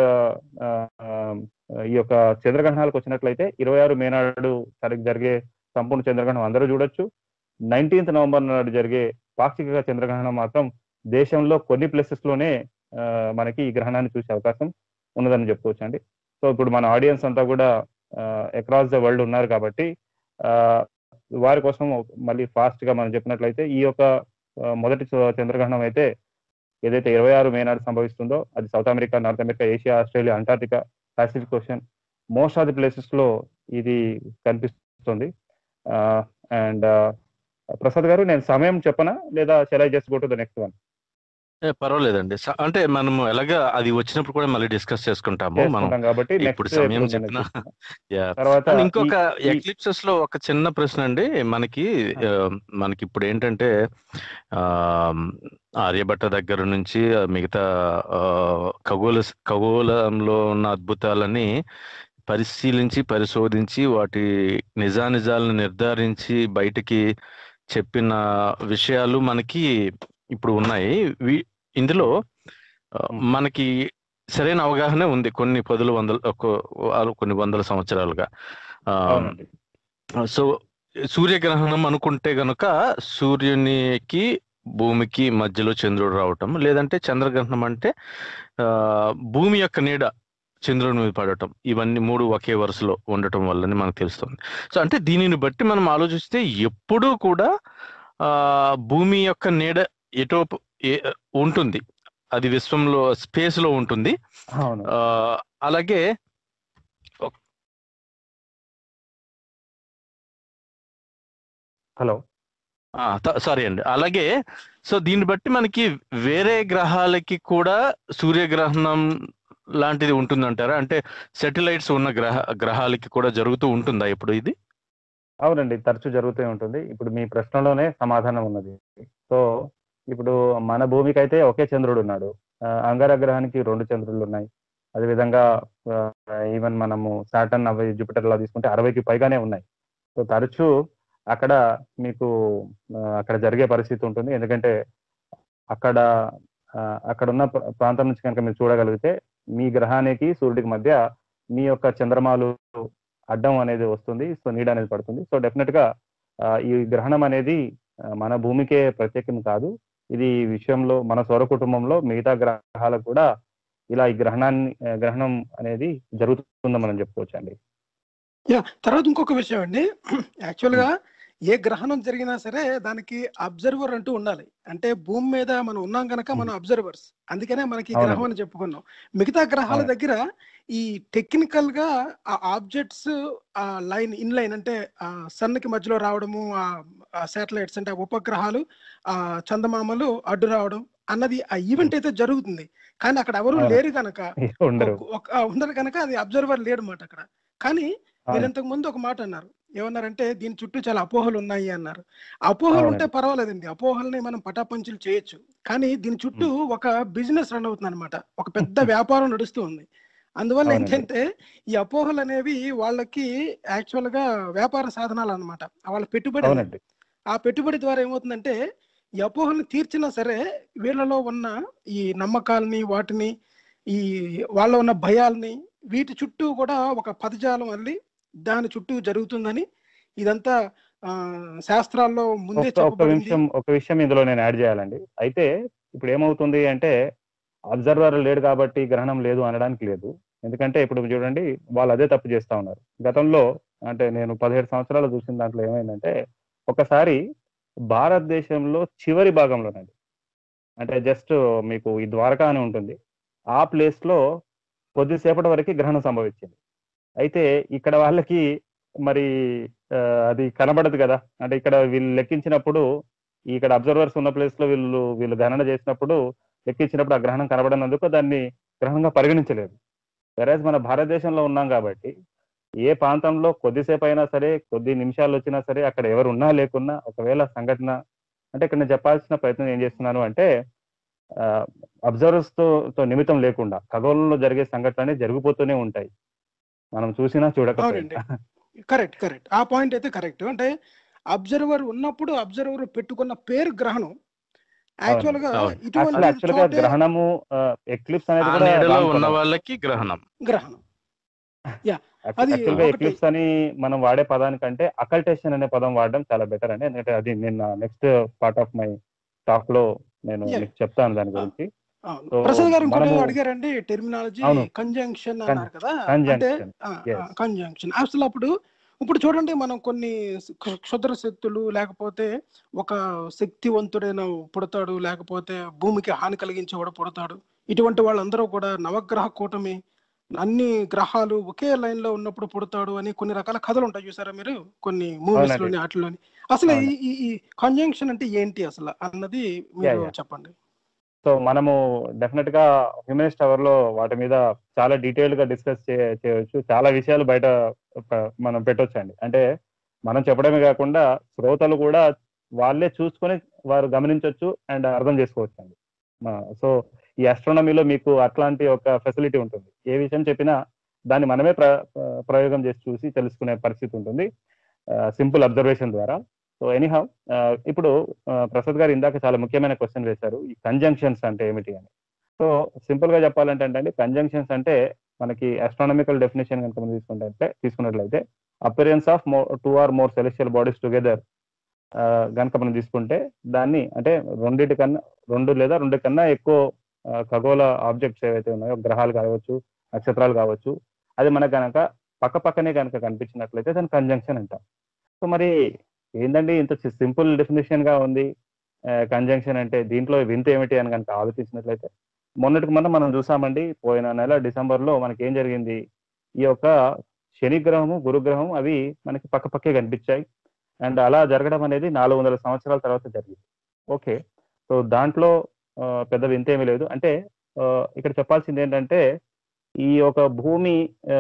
ఈ యొక్క చంద్రగ్రహణాలకు వచ్చినట్లయితే ఇరవై ఆరు మే నాడు జరిగే సంపూర్ణ చంద్రగ్రహణం అందరూ చూడొచ్చు. నైన్టీన్త్ నవంబర్ నాడు జరిగే పాక్షిక చంద్రగ్రహణం మాత్రం దేశంలో కొన్ని ప్లేసెస్ లోనే మనకి ఈ గ్రహణాన్ని చూసే అవకాశం ఉన్నదని చెప్పుకోవచ్చు అండి. సో ఇప్పుడు మన ఆడియన్స్ అంతా కూడా అక్రాస్ ద వరల్డ్ ఉన్నారు కాబట్టి వారి కోసం మళ్ళీ ఫాస్ట్ గా మనం చెప్పినట్లయితే ఈ యొక్క మొదటి చంద్రగ్రహణం అయితే ఏదైతే ఇరవై ఆరు మే నాడు సంభవిస్తుందో అది South America, North America, Asia, Australia, Antarctica, Pacific Ocean most of the places లో ఇది కనిపిస్తుంది. అండ్ ప్రసాద్ గారు, నేను సమయం చెప్పనా లేదా shall I just go to the next one? పర్వాలేదండి, అంటే మనము ఎలాగా అది వచ్చినప్పుడు కూడా మళ్ళీ డిస్కస్ చేసుకుంటాము మనం కాబట్టి. ఇప్పుడు సమయం చెప్పిన ఇంకొక ఎక్లిప్సెస్ లో ఒక చిన్న ప్రశ్న అండి. మనకి మనకి ఇప్పుడు ఏంటంటే ఆ ఆర్యభట్ట దగ్గర నుంచి మిగతా ఖగోళ ఖగోళంలో ఉన్న అద్భుతాలని పరిశీలించి పరిశోధించి వాటి నిజానిజాలను నిర్ధారించి బయటికి చెప్పిన విషయాలు మనకి ఇప్పుడు ఉన్నాయి. ఇందులో మనకి సరైన అవగాహన ఉంది కొన్ని పదుల వందల కొన్ని వందల సంవత్సరాలుగా. సో సూర్యగ్రహణం అనుకుంటే గనుక సూర్యునికి భూమికి మధ్యలో చంద్రుడు రావటం, లేదంటే చంద్రగ్రహణం అంటే ఆ భూమి యొక్క నీడ చంద్రుడి మీద పడటం, ఇవన్నీ మూడు ఒకే వరుసలో ఉండటం వల్లని మనకు తెలుస్తుంది. సో అంటే దీనిని బట్టి మనం ఆలోచిస్తే ఎప్పుడూ కూడా ఆ భూమి యొక్క నీడ ఎటో ఉంటుంది, అది విశ్వంలో స్పేస్ లో ఉంటుంది. అలాగే హలో సారీ అండి అలాగే సో దీన్ని బట్టి మనకి వేరే గ్రహాలకి కూడా సూర్యగ్రహణం లాంటిది ఉంటుందంటారా? అంటే సాటిలైట్స్ ఉన్న గ్రహ గ్రహాలకి కూడా జరుగుతూ ఉంటుందా ఇప్పుడు ఇది? అవునండి, తరచూ జరుగుతూ ఉంటుంది. ఇప్పుడు మీ ప్రశ్నలోనే సమాధానం ఉన్నది. సో ఇప్పుడు మన భూమికి అయితే ఒకే చంద్రుడు ఉన్నాడు, అంగార గ్రహానికి రెండు చంద్రులు ఉన్నాయి. అదేవిధంగా ఈవెన్ మనము సాటర్న్ అవి జూపిటర్ లా తీసుకుంటే అరవైకి పైగానే ఉన్నాయి. సో తరచూ అక్కడ మీకు అక్కడ జరిగే పరిస్థితి ఉంటుంది. ఎందుకంటే అక్కడ అక్కడ ఉన్న ప్రాంతం నుంచి కనుక మీరు చూడగలిగితే మీ గ్రహానికి సూర్యుడికి మధ్య మీ యొక్క చంద్రమాలు అడ్డం అనేది వస్తుంది. సో నీడ అనేది పడుతుంది. సో డెఫినెట్ గా ఈ గ్రహణం అనేది మన భూమికే ప్రత్యేకం కాదు, ఇది విషయంలో మన సౌర కుటుంబంలో మిగతా గ్రహాలకు కూడా ఇలా ఈ గ్రహణాన్ని గ్రహణం అనేది జరుగుతుందని మనం చెప్పుకోవచ్చు అండి. యా తర్వాత ఇంకొక విషయం అండి, యాక్చువల్ గా ఏ గ్రహణం జరిగినా సరే దానికి అబ్జర్వర్ అంటూ ఉండాలి. అంటే భూమి మీద మనం ఉన్నాం కనుక మనం అబ్జర్వర్స్, అందుకనే మనకి గ్రహం అని చెప్పుకున్నాం. మిగతా గ్రహాల దగ్గర ఈ టెక్నికల్ గా ఆ ఆబ్జెక్ట్స్ ఆ లైన్ ఇన్ లైన్ అంటే ఆ సన్ కి మధ్యలో రావడము, ఆ శాటిలైట్స్ అంటే ఉపగ్రహాలు ఆ చందమామలు అడ్డు రావడం అన్నది ఆ ఈవెంట్ అయితే జరుగుతుంది. కానీ అక్కడ ఎవరు లేరు కనుక ఉండరు కనుక అది అబ్జర్వర్ లేడు మాట అక్కడ. కానీ మీరు ఇంతకు ముందు ఒక మాట అన్నారు, ఏమన్నారంటే దీని చుట్టూ చాలా అపోహలు ఉన్నాయి అన్నారు. అపోహలు ఉంటే పర్వాలేదండి, అపోహల్ని మనం పటాపంచులు చేయొచ్చు. కానీ దీని చుట్టూ ఒక బిజినెస్ రన్ అవుతుంది అనమాట, ఒక పెద్ద వ్యాపారం నడుస్తూ ఉంది. అందువల్ల ఏంటంటే ఈ అపోహలు అనేవి వాళ్ళకి యాక్చువల్ గా వ్యాపార సాధనాలు అనమాట, వాళ్ళ పెట్టుబడి. ఆ పెట్టుబడి ద్వారా ఏమవుతుందంటే ఈ అపోహల్ని తీర్చినా సరే వీళ్ళలో ఉన్న ఈ నమ్మకాలని, వాటిని ఈ వాళ్ళ ఉన్న భయాల్ని, వీటి చుట్టూ కూడా ఒక పదజాలం అల్లి దాని చుట్టూ జరుగుతుందని ఇదంతా ఆ శాస్త్రాల్లో ముందే ఒక విషయం ఒక విషయం ఇందులో నేను యాడ్ చేయాలండి. అయితే ఇప్పుడు ఏమవుతుంది అంటే అబ్జర్వర్ లేడు కాబట్టి గ్రహణం లేదు అనడానికి లేదు. ఎందుకంటే ఇప్పుడు చూడండి, వాళ్ళు అదే తప్పు చేస్తా ఉన్నారు. గతంలో అంటే నేను పదిహేడు సంవత్సరాలు చూసిన దాంట్లో ఏమైందంటే, ఒకసారి భారతదేశంలో చివరి భాగంలోనండి, అంటే జస్ట్ మీకు ఈ ద్వారకా అని ఉంటుంది, ఆ ప్లేస్ లో కొద్దిసేపటి వరకు గ్రహణం సంభవించింది. అయితే ఇక్కడ వాళ్ళకి మరి అది కనబడదు కదా, అంటే ఇక్కడ వీళ్ళు లెక్కించినప్పుడు, ఇక్కడ అబ్జర్వర్స్ ఉన్న ప్లేస్ లో వీళ్ళు వీళ్ళు గణన చేసినప్పుడు లెక్కించినప్పుడు ఆ గ్రహణం కనబడనందుకు దాన్ని గ్రహణంగా పరిగణించలేదు. వెరాజ్ మన భారతదేశంలో ఉన్నాం కాబట్టి ఏ ప్రాంతంలో కొద్దిసేపు అయినా సరే, కొద్ది నిమిషాలు వచ్చినా సరే, అక్కడ ఎవరు ఉన్నా లేకున్నా, ఒకవేళ సంఘటన అంటే ఇక్కడ నేను చెప్పాల్సిన ప్రయత్నం ఏం చేస్తున్నాను అంటే, అబ్జర్వర్స్ తో తో నిమిత్తం లేకుండా ఖగోళంలో జరిగే సంఘటనలు జరిగిపోతూనే ఉంటాయి, మనం చూసినా చూడకపోయినా. కరెక్ట్ కరెక్ట్ ఆ పాయింట్ అయితే కరెక్ట్. అంటే అబ్జర్వర్ ఉన్నప్పుడు అబ్జర్వర్ పెట్టుకున్న పేరు గ్రహణం. యాక్చువల్ గా ఇటువంటి గ్రహణము ఎక్లిప్స్ అనేది కూడా ఉన్న వాళ్ళకి గ్రహణం గ్రహణం యాక్చువల్గా ఎక్లిప్స్ అని మనం వాడే పదానికంటే అకల్టేషన్ అనే పదం వాడడం చాలా బెటర్ అండి. ఎందుకంటే అది నేను next part of my talk లో నేను చెప్తాను దాని గురించి. ప్రసాద్ గారు ఇంకోటి అడిగారండి, టెర్మినాలజీ కంజంక్షన్ అన్నారు కదా, అంటే కంజంక్షన్ అసలు అప్పుడు ఇప్పుడు చూడండి, మనం కొన్ని క్షుద్ర శక్తులు లేకపోతే ఒక శక్తివంతుడైన పుడతాడు, లేకపోతే భూమికి హాని కలిగించేవాడు పుడతాడు, ఇటువంటి వాళ్ళందరూ కూడా నవగ్రహ కూటమి, అన్ని గ్రహాలు ఒకే లైన్ లో ఉన్నప్పుడు పుడతాడు అని కొన్ని రకాల కథలు ఉంటాయి చూసారా మీరు, కొన్ని మూవీస్ లోని వాటిలోని. అసలు ఈ ఈ కంజంక్షన్ అంటే ఏంటి అసలు అన్నది మీరు చెప్పండి. సో మనము డెఫినెట్ గా హ్యూమనిస్ట్ అవర్ లో వాటి మీద చాలా డీటెయిల్ గా డిస్కస్ చేయవచ్చు, చాలా విషయాలు బయట మనం పెట్టొచ్చు అండి. అంటే మనం చెప్పడమే కాకుండా శ్రోతలు కూడా వాళ్ళే చూసుకొని వారు గమనించవచ్చు అండ్ అర్థం చేసుకోవచ్చు అండి. సో ఈ ఆస్ట్రానమీలో మీకు అట్లాంటి ఒక ఫెసిలిటీ ఉంటుంది, ఏ విషయం చెప్పినా దాన్ని మనమే ప్ర ప్రయోగం చేసి చూసి తెలుసుకునే పరిస్థితి ఉంటుంది సింపుల్ అబ్జర్వేషన్ ద్వారా. సో ఎనీహౌ, ఇప్పుడు ప్రసాద్ గారు ఇందాక చాలా ముఖ్యమైన క్వశ్చన్ వేశారు, ఈ కంజంక్షన్స్ అంటే ఏమిటి అని. సో సింపుల్ గా చెప్పాలంటే అంటే కంజంక్షన్స్ అంటే మనకి ఆస్ట్రానమికల్ డెఫినేషన్ కనుక మనం తీసుకుంటే తీసుకున్నట్లయితే appearance of more two or more celestial bodies together కనుక మనం తీసుకుంటే దాన్ని అంటే రెండింటి కన్నా రెండు లేదా రెండు కన్నా ఎక్కువ ఖగోళ ఆబ్జెక్ట్స్ ఏవైతే ఉన్నాయో, గ్రహాలు కావచ్చు, నక్షత్రాలు కావచ్చు, అది మనకు కనుక పక్క పక్కనే కనుక కనిపించినట్లయితే దాన్ని కంజంక్షన్ అంటాం. సో మరి ఏంటండి ఇంత సింపుల్ డెఫినేషన్ గా ఉంది కంజంక్షన్ అంటే, దీంట్లో వింత ఏమిటి అని కనుక ఆలోచించినట్లయితే, మొన్నటికి మనం మనం చూసామండి, పోయిన నెల డిసెంబర్ లో మనకి ఏం జరిగింది, ఈ యొక్క శని గ్రహము, గురుగ్రహం అవి మనకి పక్క పక్కే కనిపించాయి. అండ్ అలా జరగడం అనేది నాలుగు వందల సంవత్సరాల తర్వాత జరిగింది. ఓకే, సో దాంట్లో పెద్ద వింత ఏమీ లేదు. అంటే ఇక్కడ చెప్పాల్సింది ఏంటంటే, ఈ యొక్క భూమి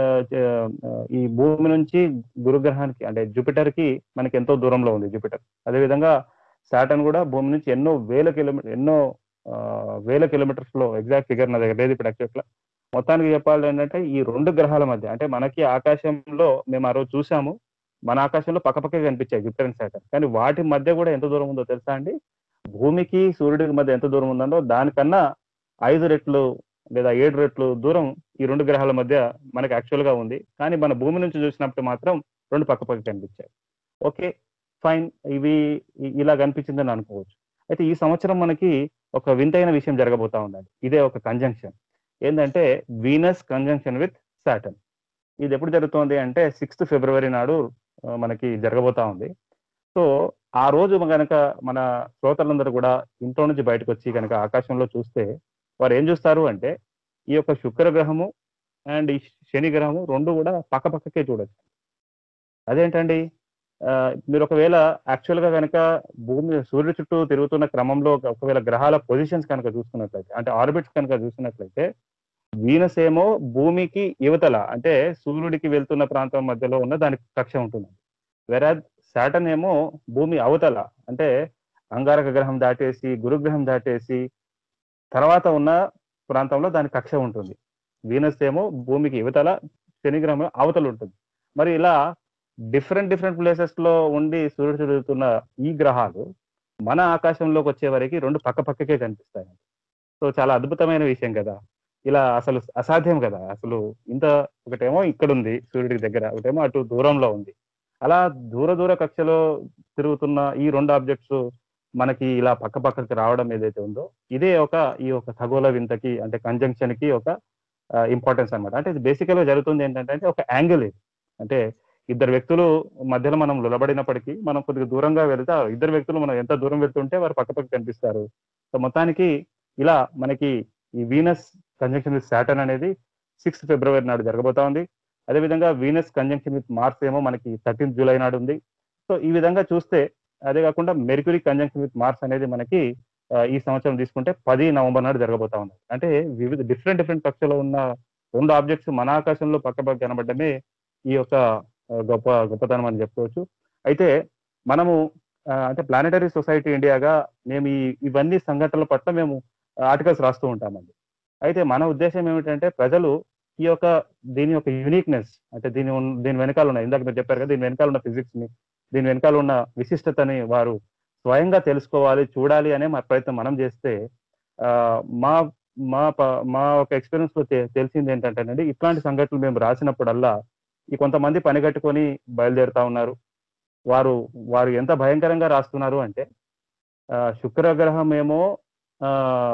ఈ భూమి నుంచి గురుగ్రహానికి అంటే జూపిటర్ కి మనకి ఎంతో దూరంలో ఉంది జూపిటర్. అదేవిధంగా సాటర్న్ కూడా భూమి నుంచి ఎన్నో వేల కిలోమీటర్ ఎన్నో వేల కిలోమీటర్స్ లో, ఎగ్జాక్ట్ ఫిగర్ నా దగ్గర లేదు ఇప్పుడు యాక్చువల్గా. మొత్తానికి చెప్పాలి ఏంటంటే ఈ రెండు గ్రహాల మధ్య, అంటే మనకి ఆకాశంలో మేము ఆ రోజు చూసాము, మన ఆకాశంలో పక్కపక్కే కనిపించాయి జూపిటర్ అండ్ సాటర్న్, కానీ వాటి మధ్య కూడా ఎంత దూరం ఉందో తెలుసా అండి? భూమికి సూర్యుడికి మధ్య ఎంత దూరం ఉందో దానికన్నా ఐదు రెట్లు లేదా ఏడు రెట్లు దూరం ఈ రెండు గ్రహాల మధ్య మనకి యాక్చువల్ గా ఉంది. కానీ మన భూమి నుంచి చూసినప్పుడు మాత్రం రెండు పక్క పక్క కనిపించాయి. ఓకే ఫైన్, ఇవి ఇలా కనిపించిందని అనుకోవచ్చు. అయితే ఈ సంవత్సరం మనకి ఒక వింతైన విషయం జరగబోతా ఉందండి, ఇదే ఒక కంజంక్షన్. ఏంటంటే వీనస్ కంజంక్షన్ విత్ సాటర్న్. ఇది ఎప్పుడు జరుగుతోంది అంటే సిక్స్త్ ఫిబ్రవరి నాడు మనకి జరగబోతా ఉంది. సో ఆ రోజు కనుక మన శ్రోతలందరూ కూడా ఇంట్లో నుంచి బయటకు వచ్చి కనుక ఆకాశంలో చూస్తే వారు ఏం చూస్తారు అంటే ఈ యొక్క శుక్రగ్రహము అండ్ ఈ శని గ్రహము రెండు కూడా పక్క పక్కకే చూడొచ్చు. అదేంటండి, మీరు ఒకవేళ యాక్చువల్గా కనుక భూమి సూర్యుడి చుట్టూ తిరుగుతున్న క్రమంలో ఒకవేళ గ్రహాల పొజిషన్స్ కనుక చూసుకున్నట్లయితే, అంటే ఆర్బిట్స్ కనుక చూసినట్లయితే వీనస్ ఏమో భూమికి యువతల అంటే సూర్యుడికి వెళ్తున్న ప్రాంతం మధ్యలో ఉన్న దానికి కక్ష ఉంటుంది. వెరాజ్ సాటర్న్ ఏమో భూమి అవతల అంటే అంగారక గ్రహం దాటేసి గురుగ్రహం దాటేసి తర్వాత ఉన్న ప్రాంతంలో దాని కక్ష ఉంటుంది. వీనస్ ఏమో భూమికి యువతల, శనిగ్రహం అవతల ఉంటుంది. మరి ఇలా డిఫరెంట్ డిఫరెంట్ ప్లేసెస్ లో ఉండి సూర్యుడు తిరుగుతున్న ఈ గ్రహాలు మన ఆకాశంలోకి వచ్చే వరకు రెండు పక్క పక్కకే కనిపిస్తాయి. సో చాలా అద్భుతమైన విషయం కదా, ఇలా అసలు అసాధ్యం కదా. అసలు ఇంత ఒకటేమో ఇక్కడ ఉంది సూర్యుడికి దగ్గర, ఒకటేమో అటు దూరంలో ఉంది. అలా దూర దూర కక్షలో తిరుగుతున్న ఈ రెండు ఆబ్జెక్ట్స్ మనకి ఇలా పక్క పక్కకి రావడం ఏదైతే ఉందో ఇదే ఒక ఈ ఒక ఖగోళ వింతకి అంటే కంజంక్షన్ కి ఒక ఇంపార్టెన్స్ అనమాట. అంటే బేసికల్ గా జరుగుతుంది ఏంటంటే అంటే ఒక యాంగిల్ ఇది. అంటే ఇద్దరు వ్యక్తులు మధ్యలో మనం నిలబడినప్పటికీ మనం కొద్దిగా దూరంగా వెళ్తే ఇద్దరు వ్యక్తులు మనం ఎంత దూరం వెళ్తుంటే వారు పక్క పక్క కనిపిస్తారు. సో మొత్తానికి ఇలా మనకి ఈ వీనస్ కంజంక్షన్ విత్ సాటర్న్ అనేది సిక్స్త్ ఫిబ్రవరి నాడు జరగబోతా ఉంది. అదేవిధంగా వీనస్ కంజంక్షన్ విత్ మార్స్ ఏమో మనకి థర్టీన్త్ జూలై నాడు ఉంది. సో ఈ విధంగా చూస్తే అదే కాకుండా మెర్క్యూరీ కంజంక్షన్ విత్ మార్స్ అనేది మనకి ఈ సంవత్సరం తీసుకుంటే పది నవంబర్ నాడు జరగబోతా ఉంది. అంటే వివిధ డిఫరెంట్ డిఫరెంట్ కక్షలో ఉన్న రెండు ఆబ్జెక్ట్స్ మన ఆకాశంలో పక్క పక్క కనబడమే ఈ యొక్క గొప్ప గొప్పతనం అని చెప్పుకోవచ్చు. అయితే మనము అంటే ప్లానెటరీ సొసైటీ ఇండియాగా మేము ఈ ఇవన్నీ సంఘటనల పట్ల మేము ఆర్టికల్స్ రాస్తూ ఉంటామండి. అయితే మన ఉద్దేశం ఏమిటంటే ప్రజలు ఈ యొక్క దీని యొక్క యూనిక్నెస్ అంటే దీని దీని వెనకాల ఉన్న ఇందాక మీరు చెప్పారు కదా, దీని వెనకాల ఉన్న ఫిజిక్స్ ని దీని వెనకాల ఉన్న విశిష్టతని వారు స్వయంగా తెలుసుకోవాలి, చూడాలి అనే మా ప్రయత్నం మనం చేస్తే ఆ మా మా మా ఒక ఎక్స్పీరియన్స్ లో తెలిసింది ఏంటంటేనండి, ఇట్లాంటి సంఘటనలు మేము రాసినప్పుడల్లా ఈ కొంతమంది పని కట్టుకొని బయలుదేరుతా ఉన్నారు. వారు వారు ఎంత భయంకరంగా రాస్తున్నారు అంటే ఆ శుక్రగ్రహం ఏమో ఆ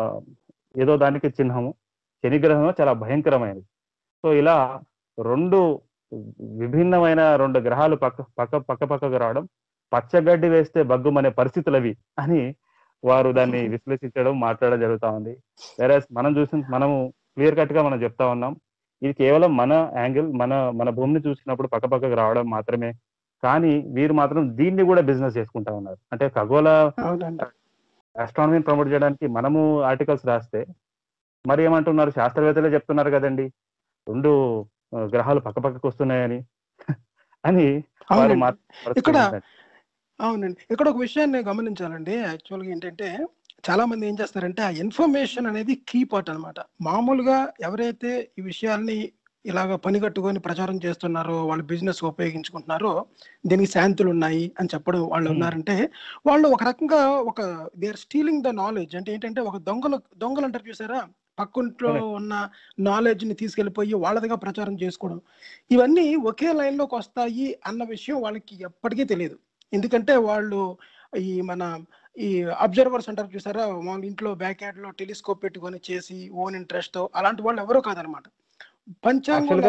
ఏదో దానికి చిహ్నము, శనిగ్రహం చాలా భయంకరమైనది. సో ఇలా రెండు విభిన్నమైన రెండు గ్రహాలు పక్క పక్క పక్క పక్కకు రావడం, పచ్చగడ్డి వేస్తే బగ్గుమనే పరిస్థితులు అవి అని వారు దాన్ని విశ్లేషించడం మాట్లాడడం జరుగుతా ఉంది. వేరే మనం చూసిన మనము క్లియర్ కట్ గా మనం చెప్తా ఉన్నాం, ఇది కేవలం మన యాంగిల్ మన మన భూమిని చూసినప్పుడు పక్క పక్కకు రావడం మాత్రమే. కానీ వీరు మాత్రం దీన్ని కూడా బిజినెస్ చేసుకుంటా ఉన్నారు. అంటే ఖగోళ ఆస్ట్రానమీని ప్రమోట్ చేయడానికి మనము ఆర్టికల్స్ రాస్తే మరి ఏమంటున్నారు, శాస్త్రవేత్తలే చెప్తున్నారు కదండి రెండు గ్రహాలు పక్క పక్కకు వస్తున్నాయని అని. ఇక్కడ అవునండి, ఇక్కడ ఒక విషయాన్ని గమనించాలండి. యాక్చువల్గా ఏంటంటే చాలా మంది ఏం చేస్తారంటే ఆ ఇన్ఫర్మేషన్ అనేది కీ పార్ట్ అనమాట. మామూలుగా ఎవరైతే ఈ విషయాల్ని ఇలాగ పని కట్టుకొని ప్రచారం చేస్తున్నారో, వాళ్ళు బిజినెస్ ఉపయోగించుకుంటున్నారో, దీనికి శాంతులు ఉన్నాయి అని చెప్పడం వాళ్ళు ఉన్నారంటే వాళ్ళు ఒక రకంగా ఒక they are stealing the knowledge. అంటే ఏంటంటే ఒక దొంగలు దొంగలు అంటారు చూసారా, పక్కంట్లో ఉన్న నాలెడ్జ్ ని తీసుకెళ్లిపోయి వాళ్ళదిగా ప్రచారం చేసుకోవడం, ఇవన్నీ ఒకే లైన్ లోకి వస్తాయి అన్న విషయం వాళ్ళకి ఎప్పటికీ తెలియదు. ఎందుకంటే వాళ్ళు ఈ మన ఈ అబ్జర్వర్స్ అంటారు చూసారా, వాళ్ళ ఇంట్లో బ్యాక్ యార్డ్ లో టెలిస్కోప్ పెట్టుకొని చేసి ఓన్ ఇంట్రెస్ట్ తో అలాంటి వాళ్ళు ఎవరో కాదనమాట. పంచాంగం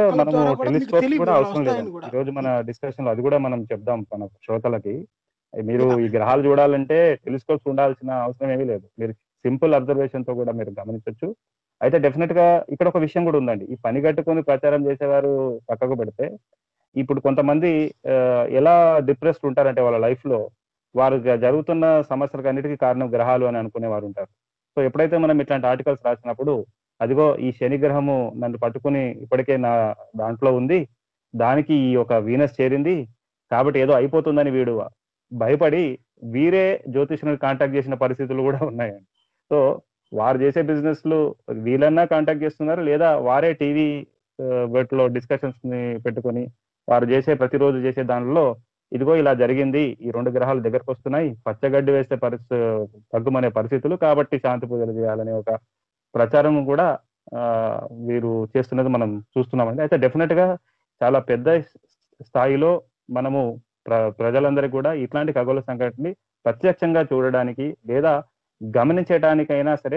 ఈరోజు మన డిస్కషన్ లో అది కూడా మనం చెప్దాం మన శ్రోతలకి. మీరు ఈ గ్రహాలు చూడాలంటే టెలిస్కోప్స్ ఉండాల్సిన అవసరం ఏమీ లేదు, మీరు సింపుల్ అబ్జర్వేషన్ తో కూడా మీరు గమనించవచ్చు. అయితే డెఫినెట్ గా ఇక్కడ ఒక విషయం కూడా ఉందండి, ఈ పని కట్టుకొని ప్రచారం చేసేవారు పక్కకు పెడితే ఇప్పుడు కొంతమంది ఎలా డిప్రెస్డ్ ఉంటారంటే వాళ్ళ లైఫ్ లో వారు జరుగుతున్న సమస్యలకు అన్నిటికీ కారణం గ్రహాలు అని అనుకునే వారు ఉంటారు. సో ఎప్పుడైతే మనం ఇట్లాంటి ఆర్టికల్స్ రాసినప్పుడు అదిగో ఈ శని గ్రహము నన్ను పట్టుకుని ఇప్పటికే నా దాంట్లో ఉంది, దానికి ఈ ఒక వీనస్ చేరింది కాబట్టి ఏదో అయిపోతుందని వీడు భయపడి వీరే జ్యోతిష్యుని కాంటాక్ట్ చేసిన పరిస్థితులు కూడా ఉన్నాయండి. సో వారు చేసే బిజినెస్ లు వీళ్ళన్నా కాంటాక్ట్ చేస్తున్నారు, లేదా వారే టీవీ లో డిస్కషన్స్ ని పెట్టుకుని వారు చేసే ప్రతిరోజు చేసే దానిలో ఇదిగో ఇలా జరిగింది, ఈ రెండు గ్రహాలు దగ్గరకు వస్తున్నాయి, పచ్చగడ్డి వేస్తే పరిస్థితి తగ్గుమనే పరిస్థితులు కాబట్టి శాంతి పూజలు చేయాలనే ఒక ప్రచారం కూడా ఆ వీరు చేస్తున్నది మనం చూస్తున్నామండి. అయితే డెఫినెట్ గా చాలా పెద్ద స్థాయిలో మనము ప్ర ప్రజలందరికీ కూడా ఇట్లాంటి ఖగోళ సంఘటనని ప్రత్యక్షంగా చూడడానికి లేదా గమనించడానికైనా సరే